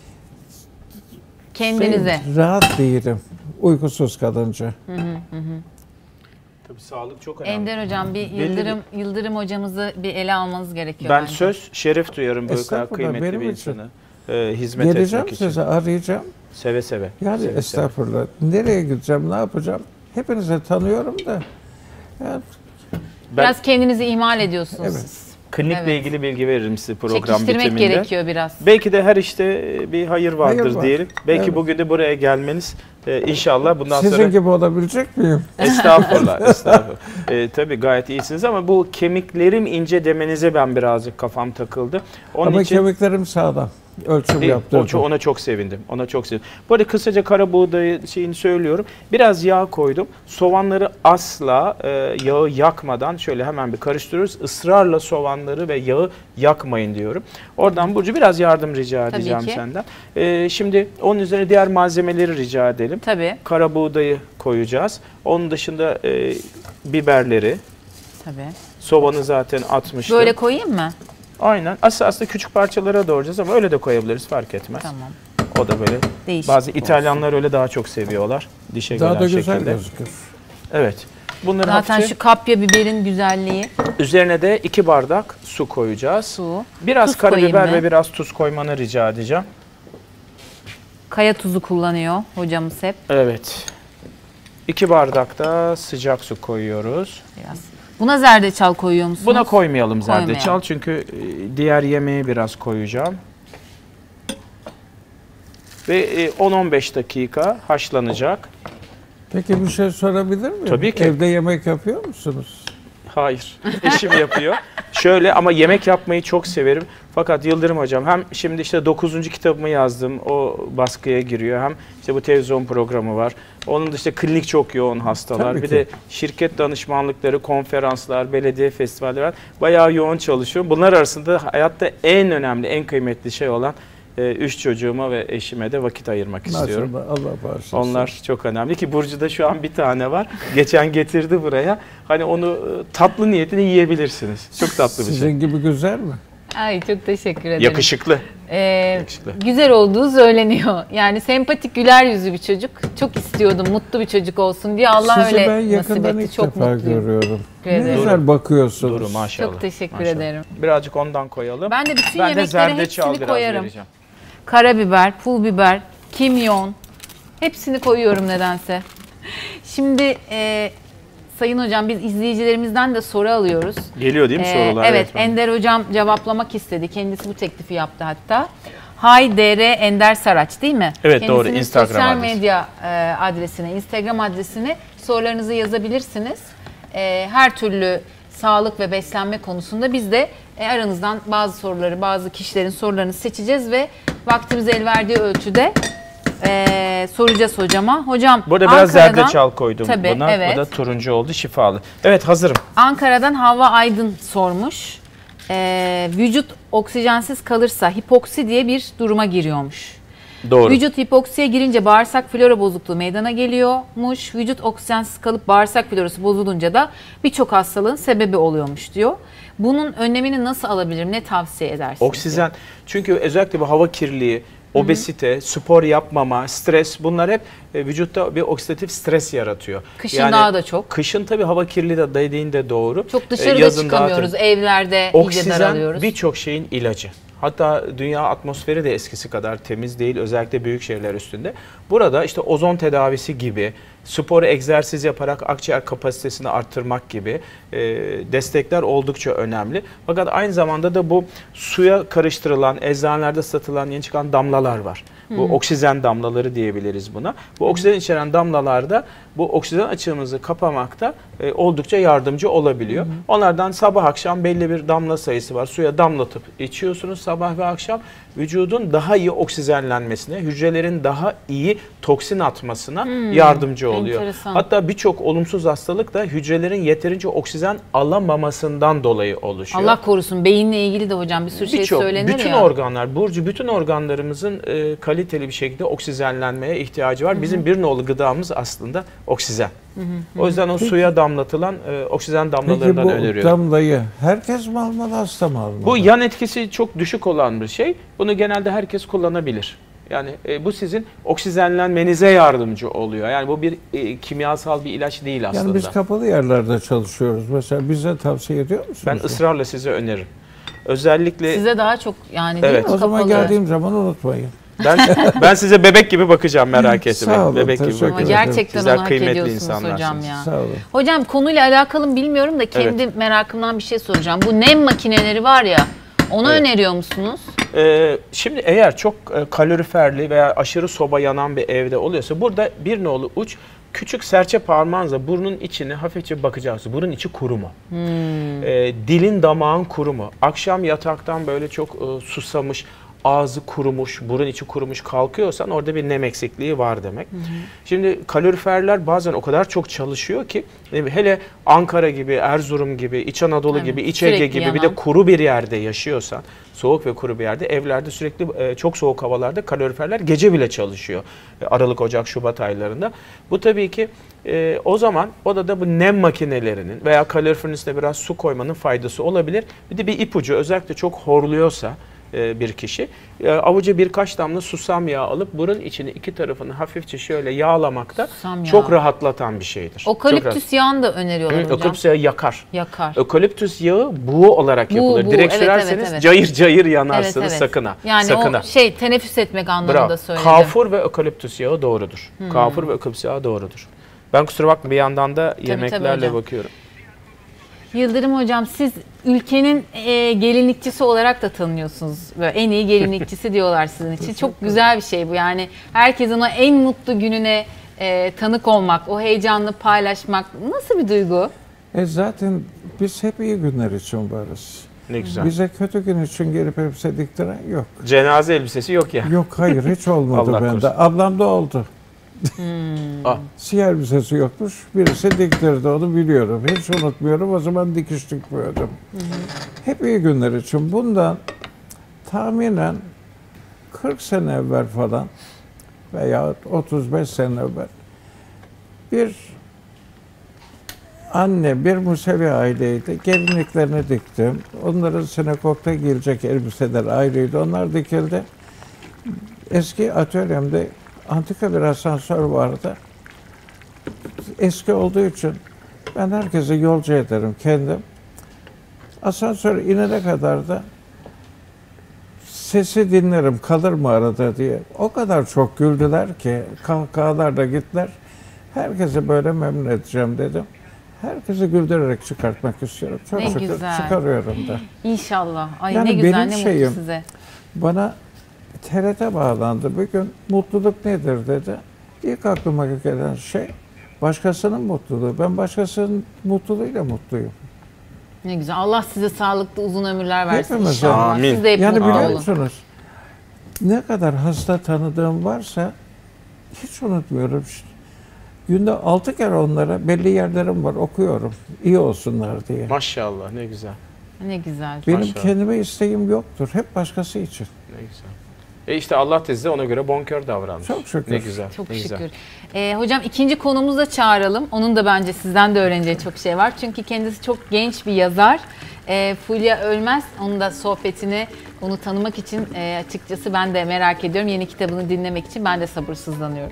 Kendinize. Şey, rahat değilim. Uykusuz kalınca. Hı hı hı. Tabii sağlık çok önemli. Ender Hocam bir Yıldırım Yıldırım hocamızı bir ele almanız gerekiyor Ben bence. söz şeref duyarım böyle kadar kıymetli bir insana. E, hizmet Geleceğim etmek için. size, arayacağım. Seve seve. Yani seve, estağfurullah. Seve. Nereye gideceğim, ne yapacağım? Hepinizi tanıyorum da. Yani, biraz ben, kendinizi ihmal ediyorsunuz evet. siz. Klinikle evet. ilgili bilgi veririm size program Çekiştirmek bitiminde. gerekiyor biraz. Belki de her işte bir hayır vardır hayır var. diyelim. Belki evet. bugün de buraya gelmeniz e, inşallah bundan Sizin sonra... Sizin gibi olabilecek miyim? Estağfurullah, estağfurullah. E, tabii gayet iyisiniz ama bu kemiklerim ince demenize ben birazcık kafam takıldı. Onun ama için... kemiklerim sağlam. Ölçüm İyi, yaptırdım. Ona çok sevindim. Ona çok sevindim. Bu arada kısaca kara buğdayı şeyini söylüyorum. Biraz yağ koydum. Soğanları asla e, yağı yakmadan şöyle hemen bir karıştırıyoruz. Israrla soğanları ve yağı yakmayın diyorum. Oradan Burcu biraz yardım rica edeceğim senden. E, şimdi onun üzerine diğer malzemeleri rica edelim. Tabii. Kara buğdayı koyacağız. Onun dışında e, biberleri. Tabii. Soğanı zaten atmıştım. Böyle koyayım mı? Aynen. Aslında, aslında küçük parçalara doğrayacağız ama öyle de koyabiliriz, fark etmez. Tamam. O da böyle. Değişik bazı İtalyanlar öyle daha çok seviyorlar. Dişe daha gelen da güzel şekilde. gözükür. Evet. Bunları zaten hafifçe, şu kapya biberin güzelliği. üzerine de iki bardak su koyacağız. Su. Biraz tuz karabiber ve biraz tuz koymanı rica edeceğim. Kaya tuzu kullanıyor hocamız hep. Evet. iki bardak da sıcak su koyuyoruz. Biraz. Buna zerdeçal koyuyor musunuz? Buna koymayalım Koymayalım. zerdeçal çünkü diğer yemeğe biraz koyacağım. Ve on on beş dakika haşlanacak. Peki bir şey sorabilir miyim? Tabii ki. Evde yemek yapıyor musunuz? Hayır. Eşim yapıyor. Şöyle ama yemek yapmayı çok severim. Fakat Yıldırım Hocam hem şimdi işte dokuzuncu kitabımı yazdım. O baskıya giriyor. Hem işte bu televizyon programı var. Onun dışında klinik çok yoğun hastalar. Tabii bir ki. de şirket danışmanlıkları, konferanslar, belediye festivalleri var. Bayağı yoğun çalışıyorum. Bunlar arasında hayatta en önemli, en kıymetli şey olan e, üç çocuğuma ve eşime de vakit ayırmak istiyorum. Maşallah, Allah bağışlasın. Onlar çok önemli ki Burcu'da şu an bir tane var. Geçen getirdi buraya. Hani onu e, tatlı niyetini yiyebilirsiniz. Çok tatlı bir şey. Sizin gibi güzel mi? Ay çok teşekkür ederim. Yakışıklı. Ee, Yakışıklı. Güzel olduğu söyleniyor. Yani sempatik, güler yüzlü bir çocuk. Çok istiyordum mutlu bir çocuk olsun diye. Allah Sizi öyle ben nasip yakından etti. ilk Çok defa mutluyum. görüyorum. Teşekkür Ne ederim. güzel bakıyorsunuz. Duru maşallah. Çok teşekkür Maşallah. ederim. Birazcık ondan koyalım. Ben de bütün Ben de yemeklere zerdeçal hepsini biraz koyarım. vereceğim. Karabiber, pul biber, kimyon. Hepsini koyuyorum nedense. Şimdi e, Sayın Hocam biz izleyicilerimizden de soru alıyoruz. Geliyor değil mi Ee, sorular? Evet, Ender Hocam cevaplamak istedi. Kendisi bu teklifi yaptı hatta. Hay D R Ender Saraç değil mi? Evet, doğru. Kendisinin Instagram sosyal adresi. medya e, adresine, Instagram adresine sorularınızı yazabilirsiniz. E, her türlü sağlık ve beslenme konusunda biz de e, aranızdan bazı soruları, bazı kişilerin sorularını seçeceğiz ve vaktimiz el verdiği ölçüde e, soracağız hocama. Hocam Burada biraz Ankara'dan- zerdeçal koydum Tabii, buna. evet. Bu da turuncu oldu, şifalı. Evet, hazırım. Ankara'dan Havva Aydın sormuş. Ee, vücut oksijensiz kalırsa hipoksi diye bir duruma giriyormuş. Doğru. Vücut hipoksiye girince bağırsak flora bozukluğu meydana geliyormuş. Vücut oksijensiz kalıp bağırsak florası bozulunca da birçok hastalığın sebebi oluyormuş diyor. Bunun önlemini nasıl alabilirim? Ne tavsiye edersiniz? Oksijen. Çünkü özellikle bu hava kirliliği, obezite, spor yapmama, stres, bunlar hep e, vücutta bir oksidatif stres yaratıyor. Kışın daha da çok. Kışın tabii hava kirliliği de dediğin doğru. Çok E, dışarıda yazın daha çıkamıyoruz. tabii. Evlerde iyice Oksijen daralıyoruz. birçok şeyin ilacı. Hatta dünya atmosferi de eskisi kadar temiz değil, özellikle büyük şehirler üstünde. Burada işte ozon tedavisi gibi, spor, egzersiz yaparak akciğer kapasitesini arttırmak gibi e, destekler oldukça önemli. Fakat aynı zamanda da bu suya karıştırılan, eczanelerde satılan yeni çıkan damlalar var. Bu oksijen damlaları diyebiliriz buna. Bu oksijen içeren damlalarda bu oksijen açığımızı kapamakta e, oldukça yardımcı olabiliyor. Hı hı. Onlardan sabah akşam belli bir damla sayısı var. Suya damlatıp içiyorsunuz sabah ve akşam. Vücudun daha iyi oksijenlenmesine, hücrelerin daha iyi toksin atmasına hmm, yardımcı oluyor. Enteresan. Hatta birçok olumsuz hastalık da hücrelerin yeterince oksijen alamamasından dolayı oluşuyor. Allah korusun. Beyinle ilgili de hocam bir sürü şey Birçok, söylenir bütün ya. organlar, Burcu, bütün organlarımızın e, kaliteli bir şekilde oksijenlenmeye ihtiyacı var. Hı hı. Bizim bir nolu gıdamız aslında oksijen. Hı hı. O yüzden o Peki. suya damlatılan e, oksijen Peki damlalarından bu öneriyorum. damlayı herkes mi almalı, hasta mı almalı? Bu yan etkisi çok düşük olan bir şey. Bunu genelde herkes kullanabilir. Yani e, bu sizin oksijenlenmenize yardımcı oluyor. Yani bu bir e, kimyasal bir ilaç değil aslında. Yani biz kapalı yerlerde çalışıyoruz. Mesela bize tavsiye ediyor musunuz? Ben ısrarla size öneririm. Özellikle Size daha çok yani değil Evet. mi? O zaman Kapalı. geldiğim zaman unutmayın. ben ben size bebek gibi bakacağım, merak etmeyin. Sağ olun, Bebek gibi teşekkür Ama bakacağım. ederim. gerçekten Sizler onu hak kıymetli ediyorsunuz insanlarsınız. hocam ya. Sağ olun. Hocam konuyla alakalı mı bilmiyorum da kendi Evet. merakımdan bir şey soracağım. Bu nem makineleri var ya, onu Evet. öneriyor musunuz? Ee, şimdi eğer çok e, kaloriferli veya aşırı soba yanan bir evde oluyorsa burada bir nolu uç küçük serçe parmağınızla burnun içine hafifçe bakacaksınız. Burun içi kuru mu? Hmm. Ee, dilin damağın kuru mu? Akşam yataktan böyle çok e, susamış, ağzı kurumuş, burun içi kurumuş kalkıyorsan orada bir nem eksikliği var demek. Hı hı. Şimdi kaloriferler bazen o kadar çok çalışıyor ki hele Ankara gibi, Erzurum gibi, İç Anadolu Evet, gibi, İç Ege sürekli gibi yanan. bir de kuru bir yerde yaşıyorsan, soğuk ve kuru bir yerde, evlerde sürekli e, çok soğuk havalarda kaloriferler gece bile çalışıyor. E, Aralık, Ocak, Şubat aylarında. Bu tabii ki e, o zaman odada bu nem makinelerinin veya kaloriferin üstüne biraz su koymanın faydası olabilir. Bir de bir ipucu, özellikle çok horluyorsa bir kişi avuca birkaç damla susam yağı alıp burun içini iki tarafını hafifçe şöyle yağlamakta Susam yağı. çok rahatlatan bir şeydir. Okaliptüs yağını da öneriyorlar Hı, hocam. Okaliptüs yağı yakar. Yakar. Okaliptüs yağı buğu olarak Buğu, yapılır. buğu, Direkt evet, sürerseniz evet, evet. cayır cayır Evet, yanarsınız, evet. sakın ha. Yani sakın ha. o şey teneffüs etmek anlamında Bravo. söyledim. Kafur ve okaliptüs yağı doğrudur. Hmm. Kafur ve okaliptüs yağı doğrudur. Ben kusura bakma bir yandan da tabii yemeklerle hocam. bakıyorum. Yıldırım hocam siz ülkenin e, gelinlikçisi olarak da tanınıyorsunuz. Böyle en iyi gelinlikçisi diyorlar sizin için. Çok güzel bir şey bu. Yani herkesin o en mutlu gününe e, tanık olmak, o heyecanlı paylaşmak nasıl bir duygu? E zaten biz hep iyi günler için varız. Ne güzel. Bize kötü gün için gelip elbise diktiren yok. Cenaze elbisesi yok ya. Yok hayır hiç olmadı Allah bende. korusun. Ablamda oldu. Hmm. Ah. Siyah elbisesi yokmuş. Birisi diktirdi onu biliyorum. Hiç unutmuyorum. O zaman dikiş dikmiyordum. Hı hı. Hep iyi günler için. Bundan tahminen kırk sene evvel falan veya otuz beş sene evvel bir anne, bir Musevi aileydi. Gelinliklerini diktim. Onların sinagogda giyilecek elbiseler ayrıydı. Onlar dikildi. Eski atölyemde antika bir asansör vardı. Eski olduğu için ben herkese yolcu ederim kendim. Asansör inene kadar da sesi dinlerim, kalır mı arada diye. O kadar çok güldüler ki, kahkahalarla gittiler. Herkesi böyle memnun edeceğim dedim. Herkesi güldürerek çıkartmak istiyorum. Çok Ne şükür güzel. çıkarıyorum da. İnşallah. Ay Yani ne güzel, benim ne şeyim, mutlu size. Bana T R T bağlandı. Bir gün mutluluk nedir dedi. İlk aklıma gelen şey başkasının mutluluğu. Ben başkasının mutluluğuyla mutluyum. Ne güzel. Allah size sağlıklı uzun ömürler versin Hepimize. inşallah. Amin. Siz de hep Yani mutlu biliyor olun. musunuz? Ne kadar hasta tanıdığım varsa hiç unutmuyorum. Günde altı kere onlara belli yerlerim var okuyorum. İyi olsunlar diye. Maşallah ne güzel. Ne güzel. Benim Maşallah. kendime isteğim yoktur. Hep başkası için. Ne güzel. E işte Allah da size ona göre bonkör davranmış. Çok şükür. Ne güzel. Çok ne şükür. Güzel. Ee, hocam ikinci konumuzu da çağıralım. Onun da bence sizden de öğreneceği çok şey var. Çünkü kendisi çok genç bir yazar. Ee, Fulya Ölmez. Onun da sohbetini, onu tanımak için e, açıkçası ben de merak ediyorum. Yeni kitabını dinlemek için ben de sabırsızlanıyorum.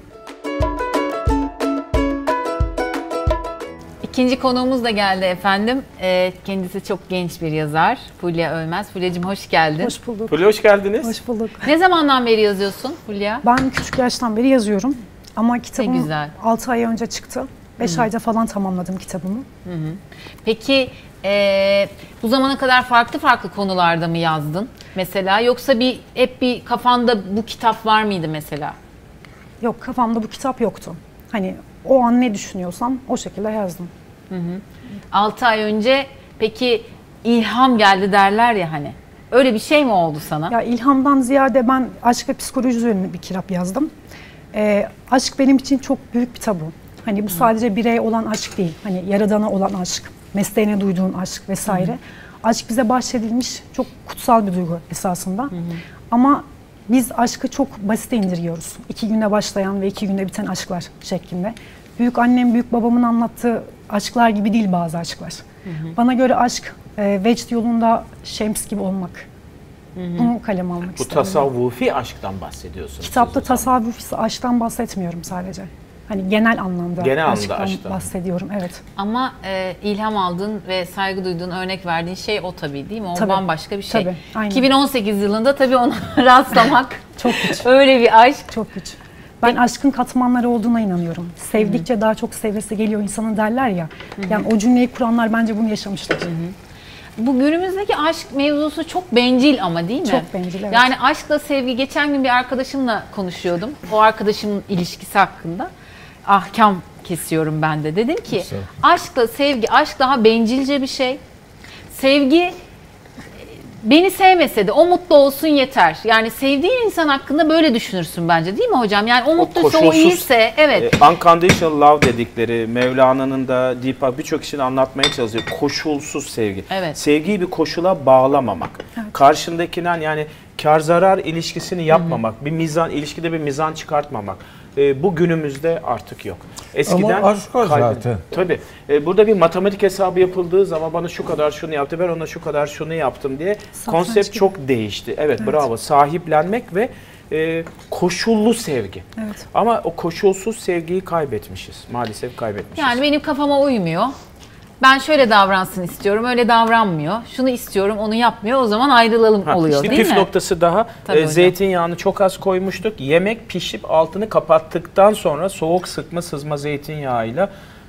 İkinci konuğumuz da geldi efendim. Ee, kendisi çok genç bir yazar. Fulya Ölmez. Fulya'cığım hoş geldin. Hoş bulduk. Fulya hoş geldiniz. Hoş bulduk. Ne zamandan beri yazıyorsun Fulya? Ben küçük yaştan beri yazıyorum. Ama kitabım güzel. altı ay önce çıktı. beş ayda falan tamamladım kitabımı. Hı hı. Peki e, bu zamana kadar farklı farklı konularda mı yazdın mesela? Yoksa bir hep bir kafanda bu kitap var mıydı mesela? Yok, kafamda bu kitap yoktu. Hani o an ne düşünüyorsam o şekilde yazdım. Hı hı. altı ay önce peki ilham geldi derler ya hani. Öyle bir şey mi oldu sana? Ya ilhamdan ziyade ben aşk ve psikoloji üzerine bir kitap yazdım. Ee, aşk benim için çok büyük bir tabu. Hani bu sadece bireye olan aşk değil. Hani yaradana olan aşk, mesleğine duyduğun aşk vesaire. Hı hı. Aşk bize bahşedilmiş çok kutsal bir duygu esasında. Hı hı. Ama biz aşkı çok basite indiriyoruz. İki günde başlayan ve iki günde biten aşklar şeklinde. Büyük annem, büyük babamın anlattığı aşklar gibi değil bazı aşklar. Hı hı. Bana göre aşk, e, vecd yolunda Şems gibi olmak. Hı hı. Bunu kaleme almak Bu istedim. tasavvufi aşktan bahsediyorsunuz. Kitapta tasavvufi aşktan bahsetmiyorum sadece. Hani genel anlamda Genel anlamda aşktan aşktan. bahsediyorum. Evet. Ama e, ilham aldığın ve saygı duyduğun, örnek verdiğin şey o tabii değil mi? O Tabii. bambaşka bir şey. Tabii, aynen. iki bin on sekiz yılında tabii ona rastlamak Çok güç. öyle bir aşk. Çok güç. Ben aşkın katmanları olduğuna inanıyorum. Sevdikçe Hı-hı. daha çok sevesi geliyor insanın derler ya. Hı-hı. Yani o cümleyi kuranlar bence bunu yaşamışlar. Hı-hı. Bu günümüzdeki aşk mevzusu çok bencil ama değil mi? Çok bencil, evet. Yani aşkla sevgi, geçen gün bir arkadaşımla konuşuyordum. O arkadaşımın ilişkisi hakkında. Ahkam kesiyorum ben de. Dedim ki Güzel. aşkla sevgi, aşk daha bencilce bir şey. Sevgi beni sevmese de o mutlu olsun yeter. Yani sevdiğin insan hakkında böyle düşünürsün bence değil mi hocam? Yani o mutluysa, o iyiyse, evet. E, unconditional love dedikleri, Mevlana'nın da Deepak birçok kişinin anlatmaya çalışıyor. Koşulsuz sevgi. Evet. Sevgiyi bir koşula bağlamamak. Evet. Karşındakinden yani kar zarar ilişkisini yapmamak. Hı hı. Bir mizan, ilişkide bir mizan çıkartmamak. E, bu günümüzde artık yok. Eskiden Ama aşk o zaten. Tabii. E, burada bir matematik hesabı yapıldığı zaman bana şu kadar şunu yaptı, ben ona şu kadar şunu yaptım diye Satranç konsept gibi. çok değişti. Evet, Evet. bravo. Sahiplenmek ve e, koşullu sevgi. Evet. Ama o koşulsuz sevgiyi kaybetmişiz. Maalesef kaybetmişiz. Yani benim kafama uymuyor. Ben şöyle davransın istiyorum, öyle davranmıyor. Şunu istiyorum, onu yapmıyor. O zaman ayrılalım Ha, oluyor işte değil püf mi? noktası daha. Tabii E, hocam. zeytinyağını çok az koymuştuk. Yemek pişip altını kapattıktan sonra soğuk sıkma sızma zeytinyağıyla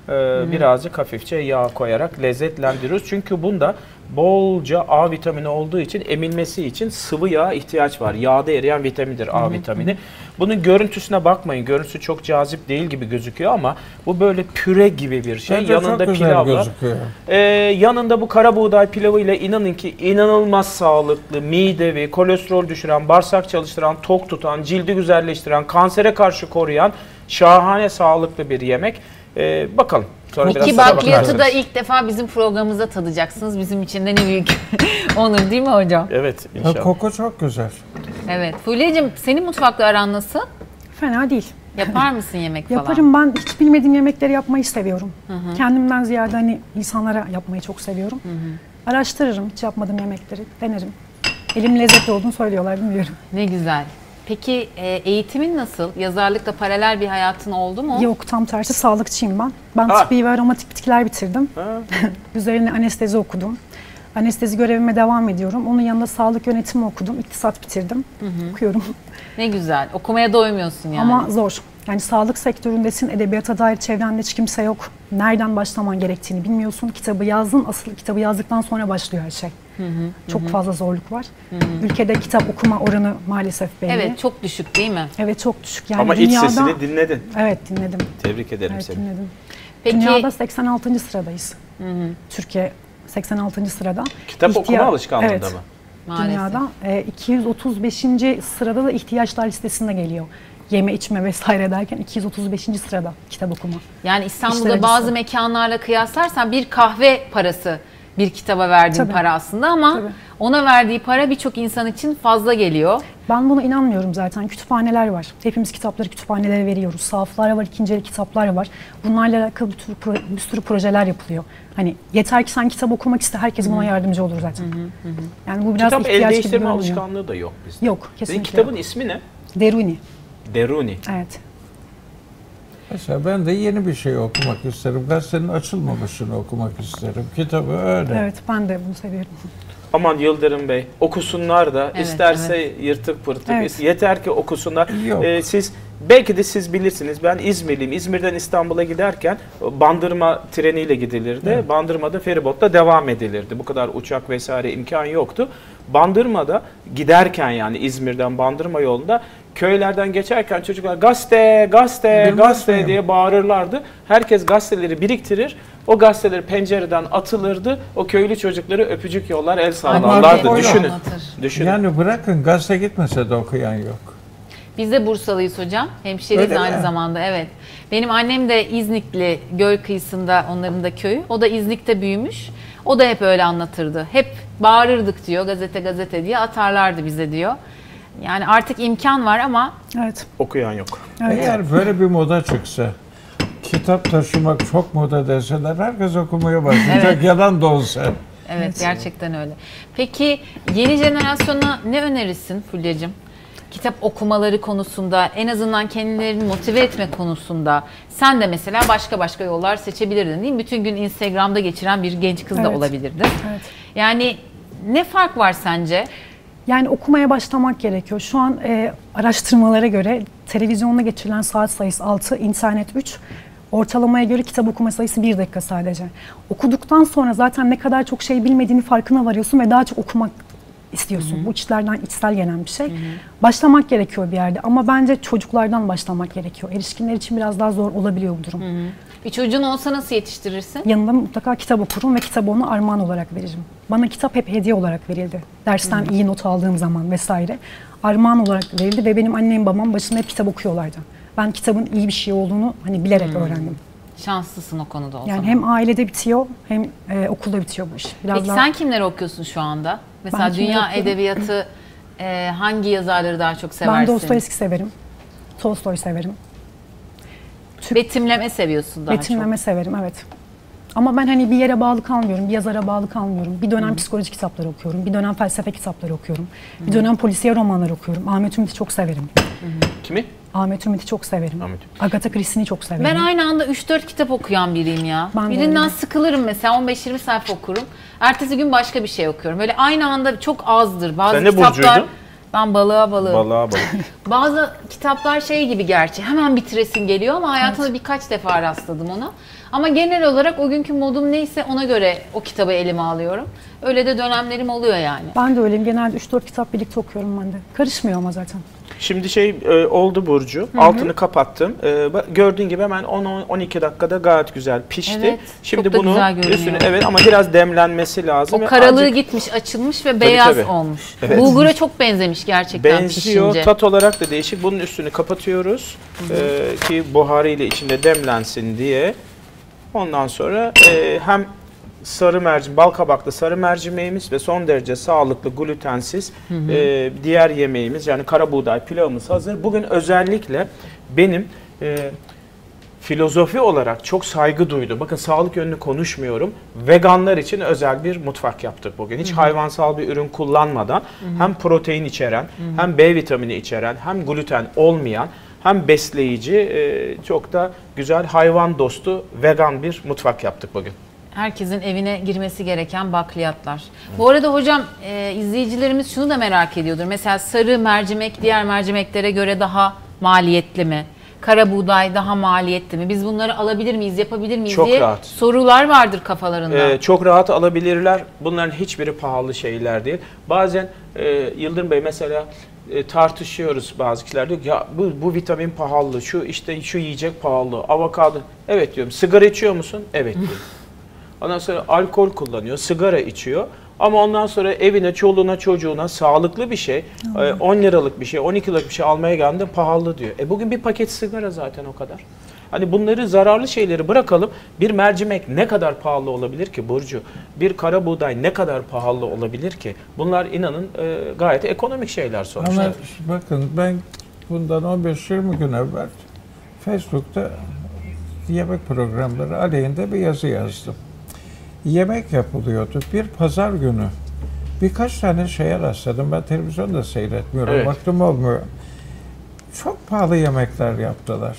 Ee, birazcık hafifçe yağ koyarak lezzetlendiriyoruz. Çünkü bunda bolca A vitamini olduğu için emilmesi için sıvı yağa ihtiyaç var. Yağda eriyen vitamindir A vitamini. Bunun görüntüsüne bakmayın. Görüntüsü çok cazip değil gibi gözüküyor ama bu böyle püre gibi bir şey. Bence yanında çok güzel pilavla. gözüküyor. Ee, yanında bu kara buğday pilavı ile inanın ki inanılmaz sağlıklı, midevi, kolesterol düşüren, bağırsak çalıştıran, tok tutan, cildi güzelleştiren, kansere karşı koruyan şahane sağlıklı bir yemek. Ee, bakalım. Sonra biraz İki tadına bakliyatı bakarız. da ilk defa bizim programımızda tadacaksınız. Bizim için de ne büyük onur değil mi hocam? Evet Ha, inşallah. koku çok güzel. Evet. Fulya'cığım senin mutfakla aran nasıl? Fena değil. Yapar mısın yemek falan? Yaparım, ben hiç bilmediğim yemekleri yapmayı seviyorum. Kendimden ziyade hani insanlara yapmayı çok seviyorum. Araştırırım hiç yapmadığım yemekleri, denerim. Elim lezzetli olduğunu söylüyorlar, bilmiyorum. Ne güzel. Peki e, eğitimin nasıl? Yazarlıkla paralel bir hayatın oldu mu? Yok, tam tersi, sağlıkçıyım ben. Ben Ah. tıbbi ve aromatik bitkiler bitirdim. Ha. Üzerine anestezi okudum. Anestezi görevime devam ediyorum. Onun yanında sağlık yönetimi okudum. İktisat bitirdim. Okuyorum. Ne güzel. Okumaya doymuyorsun yani. Ama zor. Yani sağlık sektöründesin, edebiyata dair çevrende hiç kimse yok. Nereden başlaman gerektiğini bilmiyorsun. Kitabı yazdın, asıl kitabı yazdıktan sonra başlıyor her şey. Hı hı, Çok hı. fazla zorluk var. Hı hı. Ülkede kitap okuma oranı maalesef belli. Evet, çok düşük değil mi? Evet, çok düşük. Yani Ama iç dünyada, sesini dinledin. Evet, dinledim. Tebrik ederim Evet, seni. dinledim. Peki, Dünyada seksen altıncı sıradayız. hı hı, Türkiye seksen altıncı sırada. Kitap İhtiya- okuma alışkanlığında evet, mı? maalesef. Dünyada e, iki yüz otuz beşinci sırada da ihtiyaçlar listesinde geliyor. Yeme içme vesaire derken iki yüz otuz beşinci sırada kitap okuma. Yani İstanbul'da İşler bazı arası. mekanlarla kıyaslarsan bir kahve parası bir kitaba verdiğin Tabii. para aslında ama Tabii. ona verdiği para birçok insan için fazla geliyor. Ben buna inanmıyorum zaten. Kütüphaneler var. Hepimiz kitapları kütüphanelere veriyoruz. Sahaflar var, ikinci el kitaplar var. Bunlarla alakalı bir, tür, pro- bir sürü projeler yapılıyor. Hani yeter ki sen kitap okumak iste, herkes buna yardımcı olur zaten. Yani bu biraz Kitap el ihtiyaç gibi değiştirme görünüyor. alışkanlığı da yok bizde. Yok, Senin kesinlikle kitabın yok. ismi ne? Deruni. Deruni. Evet. Mesela ben de yeni bir şey okumak isterim. Gazetenin açılmamışını okumak isterim. Kitabı öyle. Evet, ben de bunu seviyorum. Aman Yıldırım Bey okusunlar da Evet, isterse yırtık pırtık Evet. yeter ki okusunlar. Yok. Ee, siz belki de siz bilirsiniz, ben İzmirliyim. İzmir'den İstanbul'a giderken Bandırma treniyle gidilirdi. Evet. Bandırma'da feribotla devam edilirdi. Bu kadar uçak vesaire imkan yoktu. Bandırma'da giderken yani İzmir'den Bandırma yolunda köylerden geçerken çocuklar gazete, gazete, Bilmez gazete miyim? diye bağırırlardı. Herkes gazeteleri biriktirir. O gazeteleri pencereden atılırdı. O köylü çocukları öpücük yollar, el sallarlardı. Anladım. Düşünün. Anlatır. Düşünün. Yani bırakın gazete gitmese de okuyan yok. Biz de Bursalıyız hocam. Hemşeriyiz Öyle aynı mi? zamanda. Evet. Benim annem de İznikli, göl kıyısında onların da köyü. O da İznik'te büyümüş. O da hep öyle anlatırdı. Hep bağırırdık diyor, gazete gazete diye atarlardı bize diyor. Yani artık imkan var ama Evet. Okuyan yok. Evet. Eğer böyle bir moda çıksa, kitap taşımak çok moda deseler herkes okumaya başlayacak, Evet. yalan da olsa. evet, Evet. gerçekten öyle. Peki yeni jenerasyona ne önerirsin Fulya'cığım? Kitap okumaları konusunda, en azından kendilerini motive etme konusunda sen de mesela başka başka yollar seçebilirdin değil mi? Bütün gün Instagram'da geçiren bir genç kız da Evet. olabilirdin. Evet. Yani ne fark var sence? Yani okumaya başlamak gerekiyor. Şu an e, araştırmalara göre televizyonda geçirilen saat sayısı altı, internet üç. Ortalamaya göre kitap okuma sayısı bir dakika sadece. Okuduktan sonra zaten ne kadar çok şey bilmediğini farkına varıyorsun ve daha çok okumak istiyorsun. Hı hı. Bu içlerden içsel gelen bir şey. Hı hı. Başlamak gerekiyor bir yerde ama bence çocuklardan başlamak gerekiyor. Erişkinler için biraz daha zor olabiliyor bu durum. Hı hı. Bir çocuğun olsa nasıl yetiştirirsin? Yanında mutlaka kitap okurum ve kitabı ona armağan olarak veririm. Bana kitap hep hediye olarak verildi. Dersten hı hı. iyi not aldığım zaman vesaire. Armağan olarak verildi ve benim annem babam başında hep kitap okuyorlardı. Ben kitabın iyi bir şey olduğunu hani bilerek hı. öğrendim. Şanslısın o konuda o yani zaman. hem ailede bitiyor hem e, okulda bitiyor bu iş. Biraz Peki daha... sen kimleri okuyorsun şu anda? Mesela Ben kimleri dünya okuyorum? edebiyatı e, hangi yazarları daha çok seversin? Ben Dostoyevski severim. Tolstoy severim. Betimleme seviyorsun daha Betimleme severim, evet. Ama ben hani bir yere bağlı kalmıyorum, bir yazara bağlı kalmıyorum. Bir dönem Hı. psikoloji kitapları okuyorum, bir dönem felsefe kitapları okuyorum. Hı. Bir dönem polisiye romanlar okuyorum. Ahmet Ümit'i çok severim. Hı. Kimi? Ahmet Ümit'i çok severim. Ahmet. Agatha Christie'ni çok severim. Ben aynı anda üç dört kitap okuyan biriyim ya. Ben de Birinden öyle. sıkılırım mesela on beş yirmi sayfa okurum. Ertesi gün başka bir şey okuyorum. Böyle aynı anda çok azdır. Bazı Sen ne kitaplar burcuydun? Ben balığa balığı. Balığa balık. Bazı kitaplar şey gibi gerçi hemen bitiresin geliyor ama hayatımda evet. birkaç defa rastladım ona. Ama genel olarak o günkü modum neyse ona göre o kitabı elime alıyorum. Öyle de dönemlerim oluyor yani. Ben de öyleyim. Genelde üç dört kitap birlikte okuyorum ben de. Karışmıyor ama zaten. Şimdi şey e, oldu Burcu. Hı-hı. Altını kapattım. E, gördüğün gibi hemen on on iki dakikada gayet güzel pişti. Evet, Şimdi bunu üstüne evet ama biraz demlenmesi lazım. O karalığı azıcık gitmiş, açılmış ve tabii, beyaz tabii. olmuş. Evet. Bulgura çok benzemiş gerçekten benziyor, pişince. Tat olarak da değişik. Bunun üstünü kapatıyoruz e, ki buharıyla içinde demlensin diye. Ondan sonra e, hem sarı mercimek, bal kabaklı sarı mercimeğimiz ve son derece sağlıklı, glutensiz hı hı. E, diğer yemeğimiz yani kara buğday pilavımız hazır. Bugün özellikle benim e, filozofi olarak çok saygı duyduğum, bakın sağlık yönünü konuşmuyorum, veganlar için özel bir mutfak yaptık bugün. Hiç hı hı. hayvansal bir ürün kullanmadan hı hı. hem protein içeren, hı hı. hem B vitamini içeren, hem gluten olmayan, hem besleyici, e, çok da güzel hayvan dostu vegan bir mutfak yaptık bugün. Herkesin evine girmesi gereken bakliyatlar. Evet. Bu arada hocam e, izleyicilerimiz şunu da merak ediyordur. Mesela sarı mercimek diğer mercimeklere göre daha maliyetli mi? Kara buğday daha maliyetli mi? Biz bunları alabilir miyiz, yapabilir miyiz çok diye rahat. sorular vardır kafalarında. Ee, çok rahat alabilirler. Bunların hiçbiri pahalı şeyler değil. Bazen e, Yıldırım Bey mesela e, tartışıyoruz bazı kişiler diyor ki ya bu, bu vitamin pahalı, şu işte şu yiyecek pahalı, avokado. Evet diyorum. Sigara içiyor musun? Evet diyorum. Ondan sonra alkol kullanıyor, sigara içiyor. Ama ondan sonra evine, çoluğuna, çocuğuna sağlıklı bir şey, hmm. on liralık bir şey, on iki liralık bir şey almaya geldiğinde pahalı diyor. E bugün bir paket sigara zaten o kadar. Hani bunları, zararlı şeyleri bırakalım. Bir mercimek ne kadar pahalı olabilir ki Burcu? Bir kara buğday ne kadar pahalı olabilir ki? Bunlar inanın e, gayet ekonomik şeyler sonuçta. Ama bakın ben bundan on beş yirmi gün evvel Facebook'ta yemek programları aleyhinde bir yazı yazdım. Yemek yapılıyordu. Bir pazar günü birkaç tane şeye rastladım. Ben televizyonda seyretmiyorum. Evet. Vaktim olmuyor. Çok pahalı yemekler yaptılar.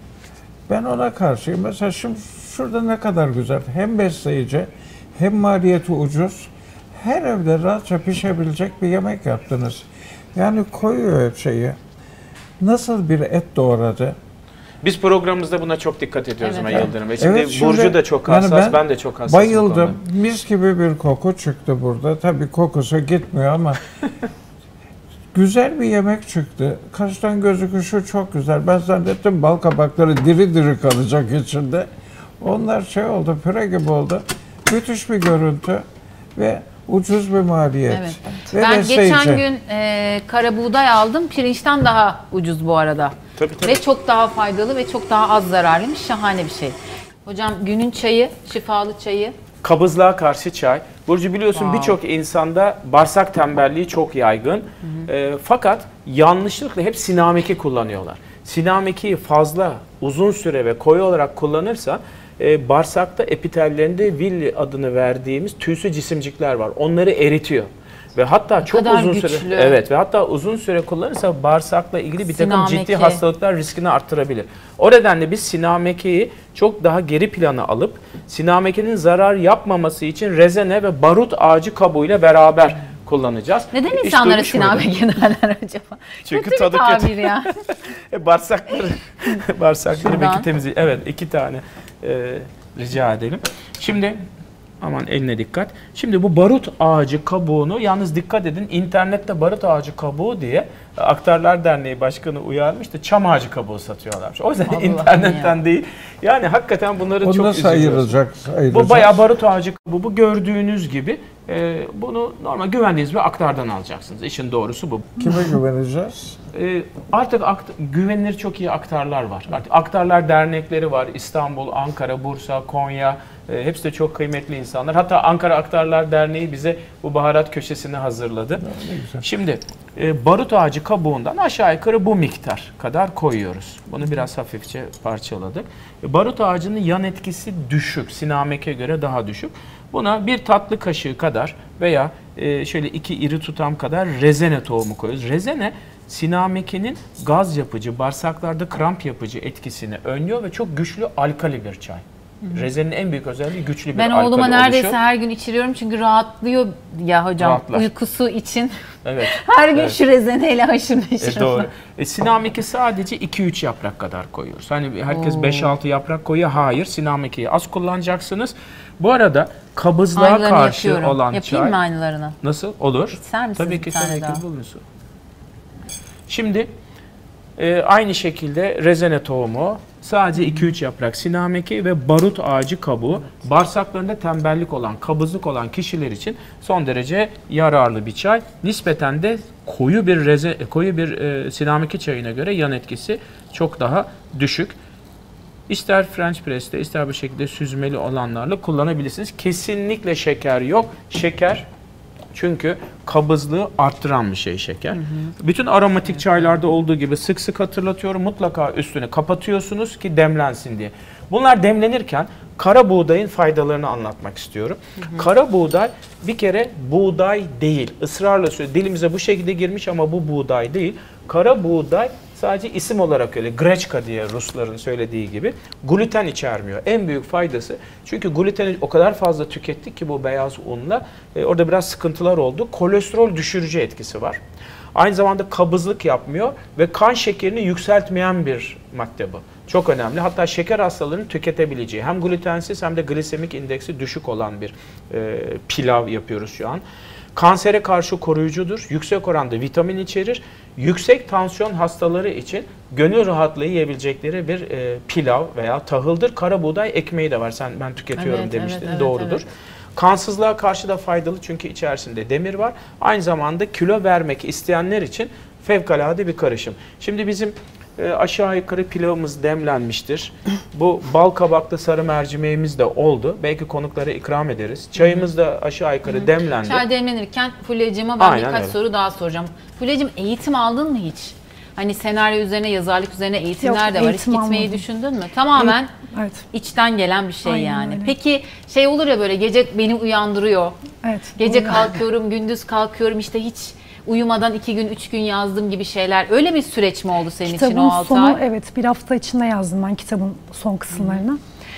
Ben ona karşıyım. Mesela şimdi şurada ne kadar güzel. Hem besleyici hem maliyeti ucuz. Her evde rahatça pişebilecek bir yemek yaptınız. Yani koyuyor hep şeyi. Nasıl bir et doğradı. Biz programımızda buna çok dikkat ediyoruz evet. Yıldırım Bey. Şimdi evet, şimdi, Burcu da çok hassas, yani ben, ben de çok hassasım. Bayıldım. Mis gibi bir koku çıktı burada. Tabii kokusu gitmiyor ama güzel bir yemek çıktı. Kaştan gözüküşü çok güzel. Ben zannettim bal kabakları diri diri kalacak içinde. Onlar şey oldu, püre gibi oldu. Müthiş bir görüntü ve ucuz bir maliyet. Evet. Ve ben besleyici. Geçen gün e, kara buğday aldım. Pirinçten daha ucuz bu arada. Tabii, tabii. Ve çok daha faydalı ve çok daha az zararlıymış. Şahane bir şey. Hocam günün çayı, şifalı çayı. Kabızlığa karşı çay. Burcu biliyorsun wow. birçok insanda bağırsak tembelliği çok yaygın. Hı hı. E, fakat yanlışlıkla hep sinameki kullanıyorlar. Sinamekiyi fazla, uzun süre ve koyu olarak kullanırsa e, bağırsakta epitellerinde villi adını verdiğimiz tüysü cisimcikler var. Onları eritiyor. Ve hatta çok uzun güçlü. süre evet ve hatta uzun süre kullanırsa bağırsakla ilgili bir takım Sinameki. ciddi hastalıklar riskini arttırabilir. O nedenle biz sinamekiyi çok daha geri plana alıp sinamekinin zarar yapmaması için rezene ve barut ağacı kabuğuyla beraber kullanacağız. Neden insanlara sinameki derler acaba? Çünkü kötü tadı bir kötü. Ya. e, bağırsakları bağırsakları belki temizliği. Evet iki tane e, rica edelim. Şimdi aman eline dikkat. Şimdi bu barut ağacı kabuğunu yalnız dikkat edin internette barut ağacı kabuğu diye Aktarlar Derneği Başkanı uyarmıştı. Çam ağacı kabuğu satıyorlarmış. O yüzden Allah'ım internetten ya. değil. Yani hakikaten bunları Onu çok nasıl ayıracak, ayıracak? Bu bayağı barut ağacı kabuğu. Bu gördüğünüz gibi e, bunu normal güvendiğiniz bir aktardan alacaksınız. İşin doğrusu bu. Kime güveneceğiz? E, artık akt güvenilir çok iyi aktarlar var. Artık Aktarlar Dernekleri var. İstanbul, Ankara, Bursa, Konya. E, hepsi de çok kıymetli insanlar. Hatta Ankara Aktarlar Derneği bize bu baharat köşesini hazırladı. Şimdi e, barut ağacı kabuğundan aşağı yukarı bu miktar kadar koyuyoruz. Bunu biraz hafifçe parçaladık. E, barut ağacının yan etkisi düşük. Sinameke göre daha düşük. Buna bir tatlı kaşığı kadar veya e, şöyle iki iri tutam kadar rezene tohumu koyuyoruz. Rezene sinamekenin gaz yapıcı, bağırsaklarda kramp yapıcı etkisini önlüyor ve çok güçlü alkali bir çay. Rezenin en büyük özelliği güçlü bir Ben alkali oğluma neredeyse oluşu. her gün içiriyorum çünkü rahatlıyor ya hocam. Rahatlar. Uykusu için. Evet. Her gün Evet. şu rezeneyle haşır neşir. E, doğru. E, Sinameki sadece iki üç yaprak kadar koyuyoruz. Hani herkes beş altı yaprak koyuyor. Hayır, Sinameki'yi az kullanacaksınız. Bu arada kabızlığa Aynılarını karşı yapıyorum. olan Yapayım çay. mı aynılarını? Nasıl? Olur. İster misiniz Tabii bir ki tane sen daha? ekil bulunsun. Şimdi e, aynı şekilde rezene tohumu, sadece iki üç yaprak sinameki ve barut ağacı kabuğu bağırsaklarında tembellik olan, kabızlık olan kişiler için son derece yararlı bir çay. Nispeten de koyu bir reze, koyu bir e, sinameki çayına göre yan etkisi çok daha düşük. İster French press'te ister bu şekilde süzmeli olanlarla kullanabilirsiniz. Kesinlikle şeker yok. Şeker çünkü kabızlığı arttıran bir şey şeker. Hı hı. Bütün aromatik çaylarda olduğu gibi sık sık hatırlatıyorum. Mutlaka üstünü kapatıyorsunuz ki demlensin diye. Bunlar demlenirken kara buğdayın faydalarını anlatmak istiyorum. Hı hı. Kara buğday bir kere buğday değil. Israrla söylüyorum. Dilimize bu şekilde girmiş ama bu buğday değil. Kara buğday sadece isim olarak öyle. Greçka diye Rusların söylediği gibi. Gluten içermiyor. En büyük faydası. Çünkü gluteni o kadar fazla tükettik ki bu beyaz unla. E, orada biraz sıkıntılar oldu. Kolesterol düşürücü etkisi var. Aynı zamanda kabızlık yapmıyor ve kan şekerini yükseltmeyen bir madde bu. Çok önemli. Hatta şeker hastalarının tüketebileceği hem glutensiz hem de glisemik indeksi düşük olan bir e, pilav yapıyoruz şu an. Kansere karşı koruyucudur. Yüksek oranda vitamin içerir. Yüksek tansiyon hastaları için gönül rahatlığı yiyebilecekleri bir e, pilav veya tahıldır. Kara buğday ekmeği de var. Sen ben tüketiyorum Evet, demiştin. evet, evet, Doğrudur. evet. Kansızlığa karşı da faydalı çünkü içerisinde demir var. Aynı zamanda kilo vermek isteyenler için fevkalade bir karışım. Şimdi bizim e, aşağı yukarı pilavımız demlenmiştir. Bu bal kabaklı sarı mercimeğimiz de oldu. Belki konuklara ikram ederiz. Çayımız da aşağı yukarı Hı-hı. demlendi. Çay demlenirken Fulya'cığıma ben Aynen birkaç öyle. soru daha soracağım. Fulya'cığım eğitim aldın mı hiç? Hani senaryo üzerine, yazarlık üzerine eğitimler Yok, de var. Hiç eğitim gitmeyi almadım. düşündün mü? Tamamen Evet. içten gelen bir şey Aynen yani. öyle. Peki şey olur ya böyle gece beni uyandırıyor. Evet. Gece Öyle. kalkıyorum, gündüz kalkıyorum işte hiç uyumadan iki gün, üç gün yazdım gibi şeyler. Öyle bir süreç mi oldu senin Kitabın için o altı sonu, ay? evet, bir hafta içinde yazdım ben kitabın son kısımlarını.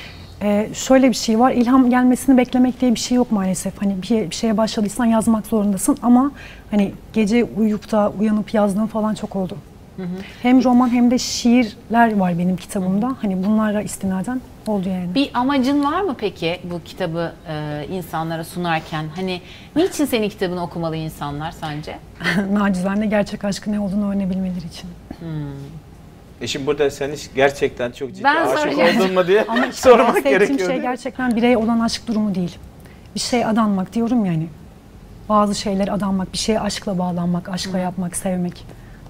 Ee, şöyle bir şey var, ilham gelmesini beklemek diye bir şey yok maalesef. Hani bir, bir şeye başladıysan yazmak zorundasın ama hani gece uyuyup da uyanıp yazdığım falan çok oldu. Hı hı. Hem roman hem de şiirler var benim kitabımda. Hı hı. Hani bunlara istinaden oldu yani. Bir amacın var mı peki bu kitabı e, insanlara sunarken? Hani niçin senin kitabını okumalı insanlar sence? Nacizane gerçek aşkın ne olduğunu öğrenebilmeleri için. Hmm. E şimdi burada sen hiç gerçekten çok ciddi Ben aşık soracağım. oldun mu diye Ama işte sormak bahsettiğim gerekiyor. şey gerçekten birey olan aşk durumu değil. Bir şeye adanmak diyorum yani. Bazı şeylere adanmak, bir şeye aşkla bağlanmak, aşkla yapmak, sevmek.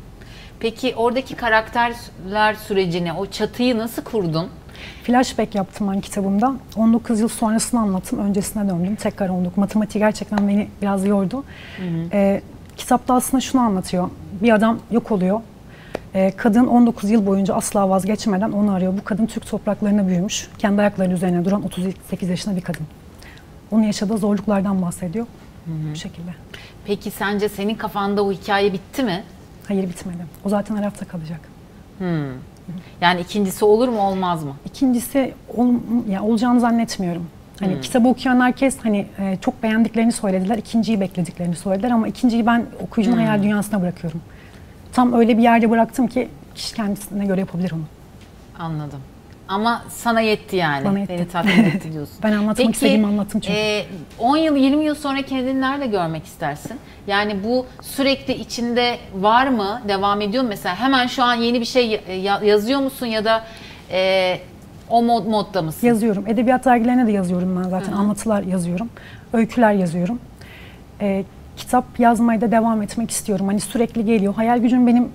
Peki oradaki karakterler sürecini, o çatıyı nasıl kurdun? Flashback yaptım ben kitabımda. on dokuz yıl sonrasını anlattım. Öncesine döndüm. Tekrar on dokuz. Matematiği gerçekten beni biraz yordu. Hı hı. Ee, kitapta aslında şunu anlatıyor. Bir adam yok oluyor. Ee, kadın on dokuz yıl boyunca asla vazgeçmeden onu arıyor. Bu kadın Türk topraklarına büyümüş. Kendi ayaklarının üzerine duran otuz sekiz yaşında bir kadın. Onun yaşadığı zorluklardan bahsediyor. Hı hı. Bu şekilde. Peki sence senin kafanda o hikaye bitti mi? Hayır, bitmedi. O zaten arafta kalacak. Hmm. Yani ikincisi olur mu olmaz mı? İkincisi ol, yani olacağını zannetmiyorum. Hani hmm. kitabı okuyan herkes hani e, çok beğendiklerini söylediler. İkinciyi beklediklerini söylediler ama ikinciyi ben okuyucunun hmm. hayal dünyasına bırakıyorum. Tam öyle bir yerde bıraktım ki kişi kendisine göre yapabilir onu. Anladım. Ama sana yetti yani. Bana yetti. Beni tatmin etti diyorsun. Ben anlatmak Peki, istediğimi anlattım çünkü. E, on yıl, yirmi yıl sonra kendini nerede görmek istersin? Yani bu sürekli içinde var mı? Devam ediyor mu? Mesela hemen şu an yeni bir şey yazıyor musun ya da e, o mod, modda mısın? Yazıyorum. Edebiyat dergilerine de yazıyorum ben zaten. Hı-hı. Anlatılar yazıyorum. Öyküler yazıyorum. E, kitap yazmaya da devam etmek istiyorum. Hani sürekli geliyor. Hayal gücüm benim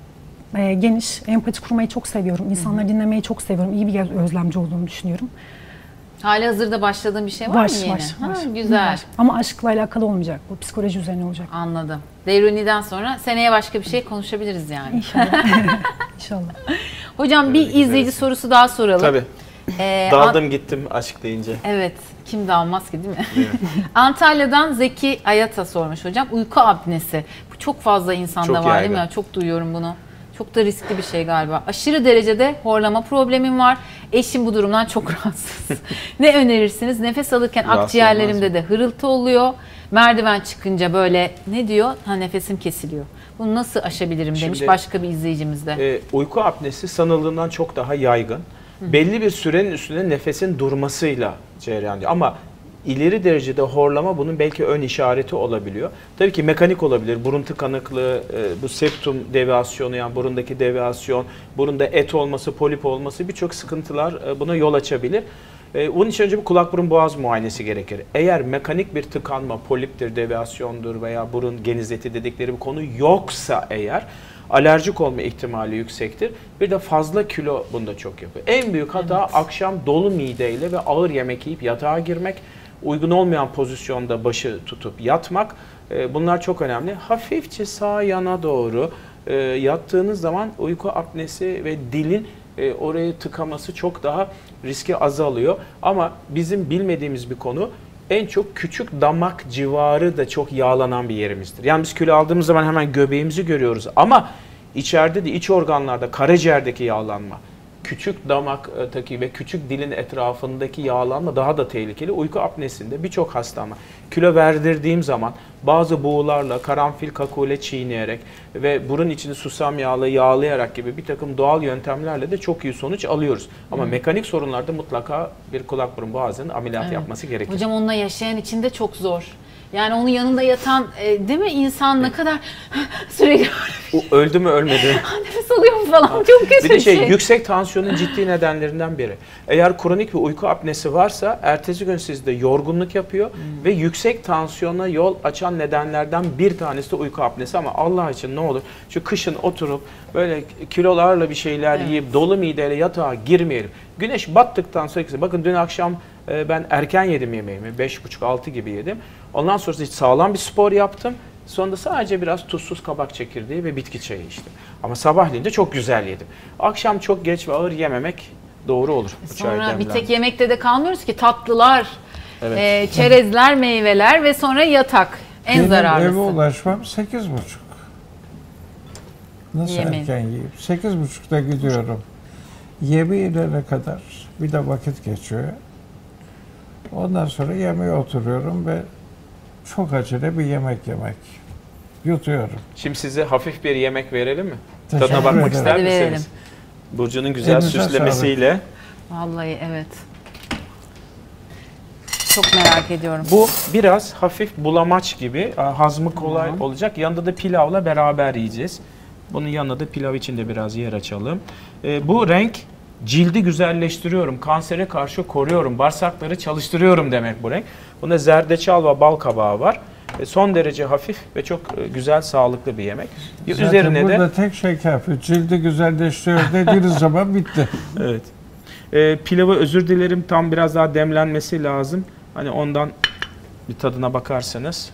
e, geniş. Empati kurmayı çok seviyorum. İnsanları Hı-hı. dinlemeyi çok seviyorum. İyi bir gözlemci olduğumu düşünüyorum. Hali hazırda başladığın bir şey var, var mı yeni? Var, ha, var. Güzel. Var. Ama aşkla alakalı olmayacak. Bu psikoloji üzerine olacak. Anladım. Devruni'den sonra seneye başka bir şey konuşabiliriz yani. İnşallah. İnşallah. Hocam Öyle bir güzel. izleyici sorusu daha soralım. Tabii. Ee, Daldım gittim aşk deyince. Evet. Kim dalmaz ki değil mi? Evet. Antalya'dan Zeki Ayata sormuş hocam. Uyku apnesi. Bu çok fazla insanda Çok var yaygın. değil mi? Çok duyuyorum bunu. Çok da riskli bir şey galiba. Aşırı derecede horlama problemim var. Eşim bu durumdan çok rahatsız. Ne önerirsiniz? Nefes alırken Rahatsız akciğerlerimde de hırıltı oluyor. Merdiven çıkınca böyle ne diyor? Ha, nefesim kesiliyor. Bunu nasıl aşabilirim demiş Şimdi, başka bir izleyicimiz de. E, uyku apnesi sanıldığından çok daha yaygın. Hı. Belli bir sürenin üstünde nefesin durmasıyla cereyan ediyor. Ama ileri derecede horlama bunun belki ön işareti olabiliyor. Tabii ki mekanik olabilir. Burun tıkanıklığı, bu septum deviasyonu, yani burundaki deviyasyon, burunda et olması, polip olması birçok sıkıntılar buna yol açabilir. Bunun için önce bir kulak burun boğaz muayenesi gerekir. Eğer mekanik bir tıkanma, poliptir, deviyasyondur veya burun genizleti dedikleri bir konu yoksa eğer alerjik olma ihtimali yüksektir. Bir de fazla kilo bunda çok yapıyor. En büyük hata evet. akşam dolu mideyle ve ağır yemek yiyip yatağa girmek. Uygun olmayan pozisyonda başı tutup yatmak, bunlar çok önemli. Hafifçe sağ yana doğru yattığınız zaman uyku apnesi ve dilin oraya tıkaması çok daha riski azalıyor. Ama bizim bilmediğimiz bir konu, en çok küçük damak civarı da çok yağlanan bir yerimizdir. Yani biz kilo aldığımız zaman hemen göbeğimizi görüyoruz ama içeride de iç organlarda karaciğerdeki yağlanma, küçük damaktaki ve küçük dilin etrafındaki yağlanma daha da tehlikeli. Uyku apnesinde birçok hastama kilo verdirdiğim zaman bazı buğularla, karanfil kakule çiğneyerek ve burun içini susam yağla yağlayarak gibi bir takım doğal yöntemlerle de çok iyi sonuç alıyoruz. Ama hmm. mekanik sorunlarda mutlaka bir kulak burun boğazının ameliyat evet. yapması gerekir. Hocam onunla yaşayan için de çok zor. Yani onun yanında yatan e, değil mi insan ne kadar sürekli o öldü mü ölmedi mi? Nefes alıyor mu falan ha. Çok kötü bir de şey, şey. Yüksek tansiyonun ciddi nedenlerinden biri. Eğer kronik bir uyku apnesi varsa ertesi gün sizde yorgunluk yapıyor hmm. ve yüksek tansiyona yol açan nedenlerden bir tanesi de uyku apnesi. Ama Allah için ne olur şu kışın oturup böyle kilolarla bir şeyler evet. yiyip dolu mideyle yatağa girmeyelim. Güneş battıktan sonra bakın dün akşam ben erken yedim yemeğimi. beş buçuk altı gibi yedim. Ondan sonra hiç sağlam bir spor yaptım. Sonra sadece biraz tuzsuz kabak çekirdeği ve bitki çayı içtim. Ama sabahleyin de çok güzel yedim. Akşam çok geç ve ağır yememek doğru olur. Sonra bir tek yemekte de kalmıyoruz ki, tatlılar, evet. e, çerezler, meyveler ve sonra yatak. En Benim zararlısı. Eve ulaşmam sekiz buçuk. Nasıl Yemin. erken yiyip? sekiz buçukta gidiyorum. Yemeğe inene kadar bir de vakit geçiyor. Ondan sonra yemeğe oturuyorum ve çok acele bir yemek yemek. Yutuyorum. Şimdi size hafif bir yemek verelim mi? Teşekkür Tadına bakmak ederim. ister misiniz? Verelim. Burcu'nun güzel Elinize süslemesiyle. sağlık. Vallahi evet. Çok merak ediyorum. Bu biraz hafif bulamaç gibi, hazmı kolay Hı. olacak. Yanında da pilavla beraber yiyeceğiz. Bunun yanında da pilav için de biraz yer açalım. Ee, bu renk cildi güzelleştiriyorum, kansere karşı koruyorum, bağırsakları çalıştırıyorum demek bu renk. Bunda zerdeçal ve bal kabağı var. E, son derece hafif ve çok e, güzel, sağlıklı bir yemek. Zaten Üzerine burada de tek şey kafi. Cildi güzelleştiriyor dediğiniz zaman bitti. evet. E, pilavı özür dilerim, tam biraz daha demlenmesi lazım. Hani ondan bir tadına bakarsanız.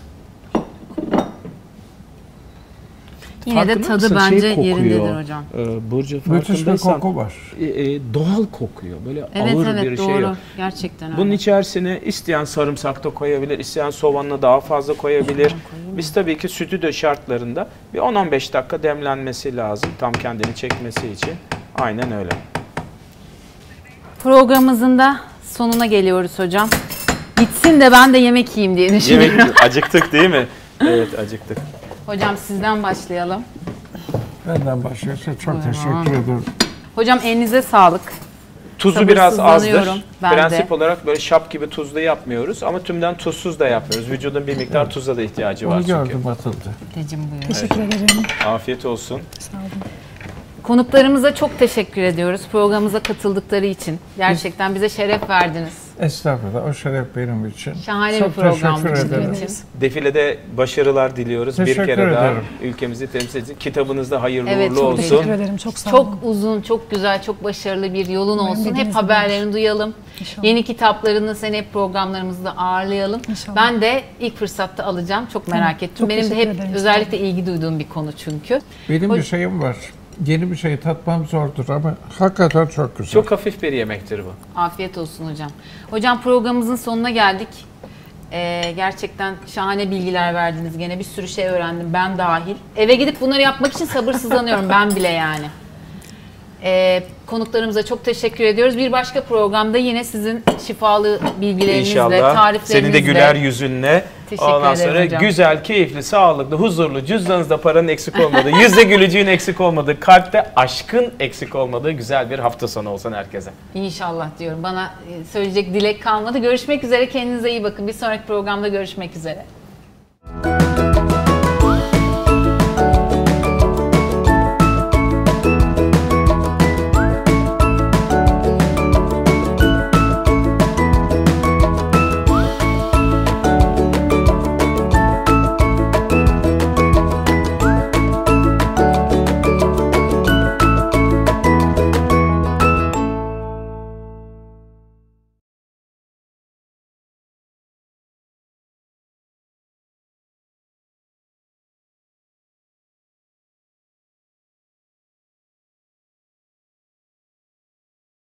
Yine Farkında de tadı mısın? bence şey yerindedir hocam. E, Burcu, müthiş bir koku var. E, e, doğal kokuyor. Böyle evet, ağır evet, bir doğru. şey yok. Gerçekten Bunun öyle. içerisine isteyen sarımsak da koyabilir, isteyen soğanla daha fazla koyabilir. Biz tabii ki stüdyo şartlarında bir on on beş dakika demlenmesi lazım tam kendini çekmesi için. Aynen öyle. Programımızın da sonuna geliyoruz hocam. Bitsin de ben de yemek yiyeyim diye düşünüyorum. Yemek, acıktık değil mi? Evet, acıktık. Hocam sizden başlayalım. Benden başlıyorsa çok Buyurun. teşekkür ederim. Hocam elinize sağlık. Tuzu biraz azdır. Ben Prensip de. olarak böyle şap gibi tuzlu yapmıyoruz ama tümden tuzsuz da yapmıyoruz. Vücudun bir miktar evet. tuza da ihtiyacı var Onu çünkü. gördüm, atıldı. Tecim buyurun. Teşekkür evet. ederim. Afiyet olsun. Sağ olun. Konuklarımıza çok teşekkür ediyoruz. Programımıza katıldıkları için. Gerçekten bize şeref verdiniz. Estağfurullah. O şeref benim için. Şahane çok bir programdı teşekkür bizim ederim. için. Defilede başarılar diliyoruz. Teşekkür bir kere daha ederim. ülkemizi temsil edin. Kitabınız da hayırlı Evet, uğurlu çok olsun. Teşekkür ederim. Çok sağ olun. Çok uzun, çok güzel, çok başarılı bir yolun Umarım olsun. Hep dediğiniz haberlerini gibi. duyalım. İnşallah. Yeni kitaplarını seni hep programlarımızda ağırlayalım. İnşallah. Ben de ilk fırsatta alacağım. Çok merak Tamam, ettim. çok Benim de teşekkür hep ederim. özellikle ilgi duyduğum bir konu çünkü. Benim O- bir şeyim var. Yeni bir şey tatmam zordur ama hakikaten çok güzel. Çok hafif bir yemektir bu. Afiyet olsun hocam. Hocam programımızın sonuna geldik. Ee, gerçekten şahane bilgiler verdiniz. Gene bir sürü şey öğrendim, ben dahil. Eve gidip bunları yapmak için sabırsızlanıyorum ben bile yani. Ee, konuklarımıza çok teşekkür ediyoruz. Bir başka programda yine sizin şifalı bilgilerinizle, İnşallah. tariflerinizle. Senin de güler yüzünle. Teşekkür Ondan ederim sonra hocam. güzel, keyifli, sağlıklı, huzurlu, cüzdanınızda paranın eksik olmadığı, yüzde gülücüğün eksik olmadığı, kalpte aşkın eksik olmadığı güzel bir hafta sonu olsun herkese. İnşallah diyorum. Bana söyleyecek dilek kalmadı. Görüşmek üzere. Kendinize iyi bakın. Bir sonraki programda görüşmek üzere.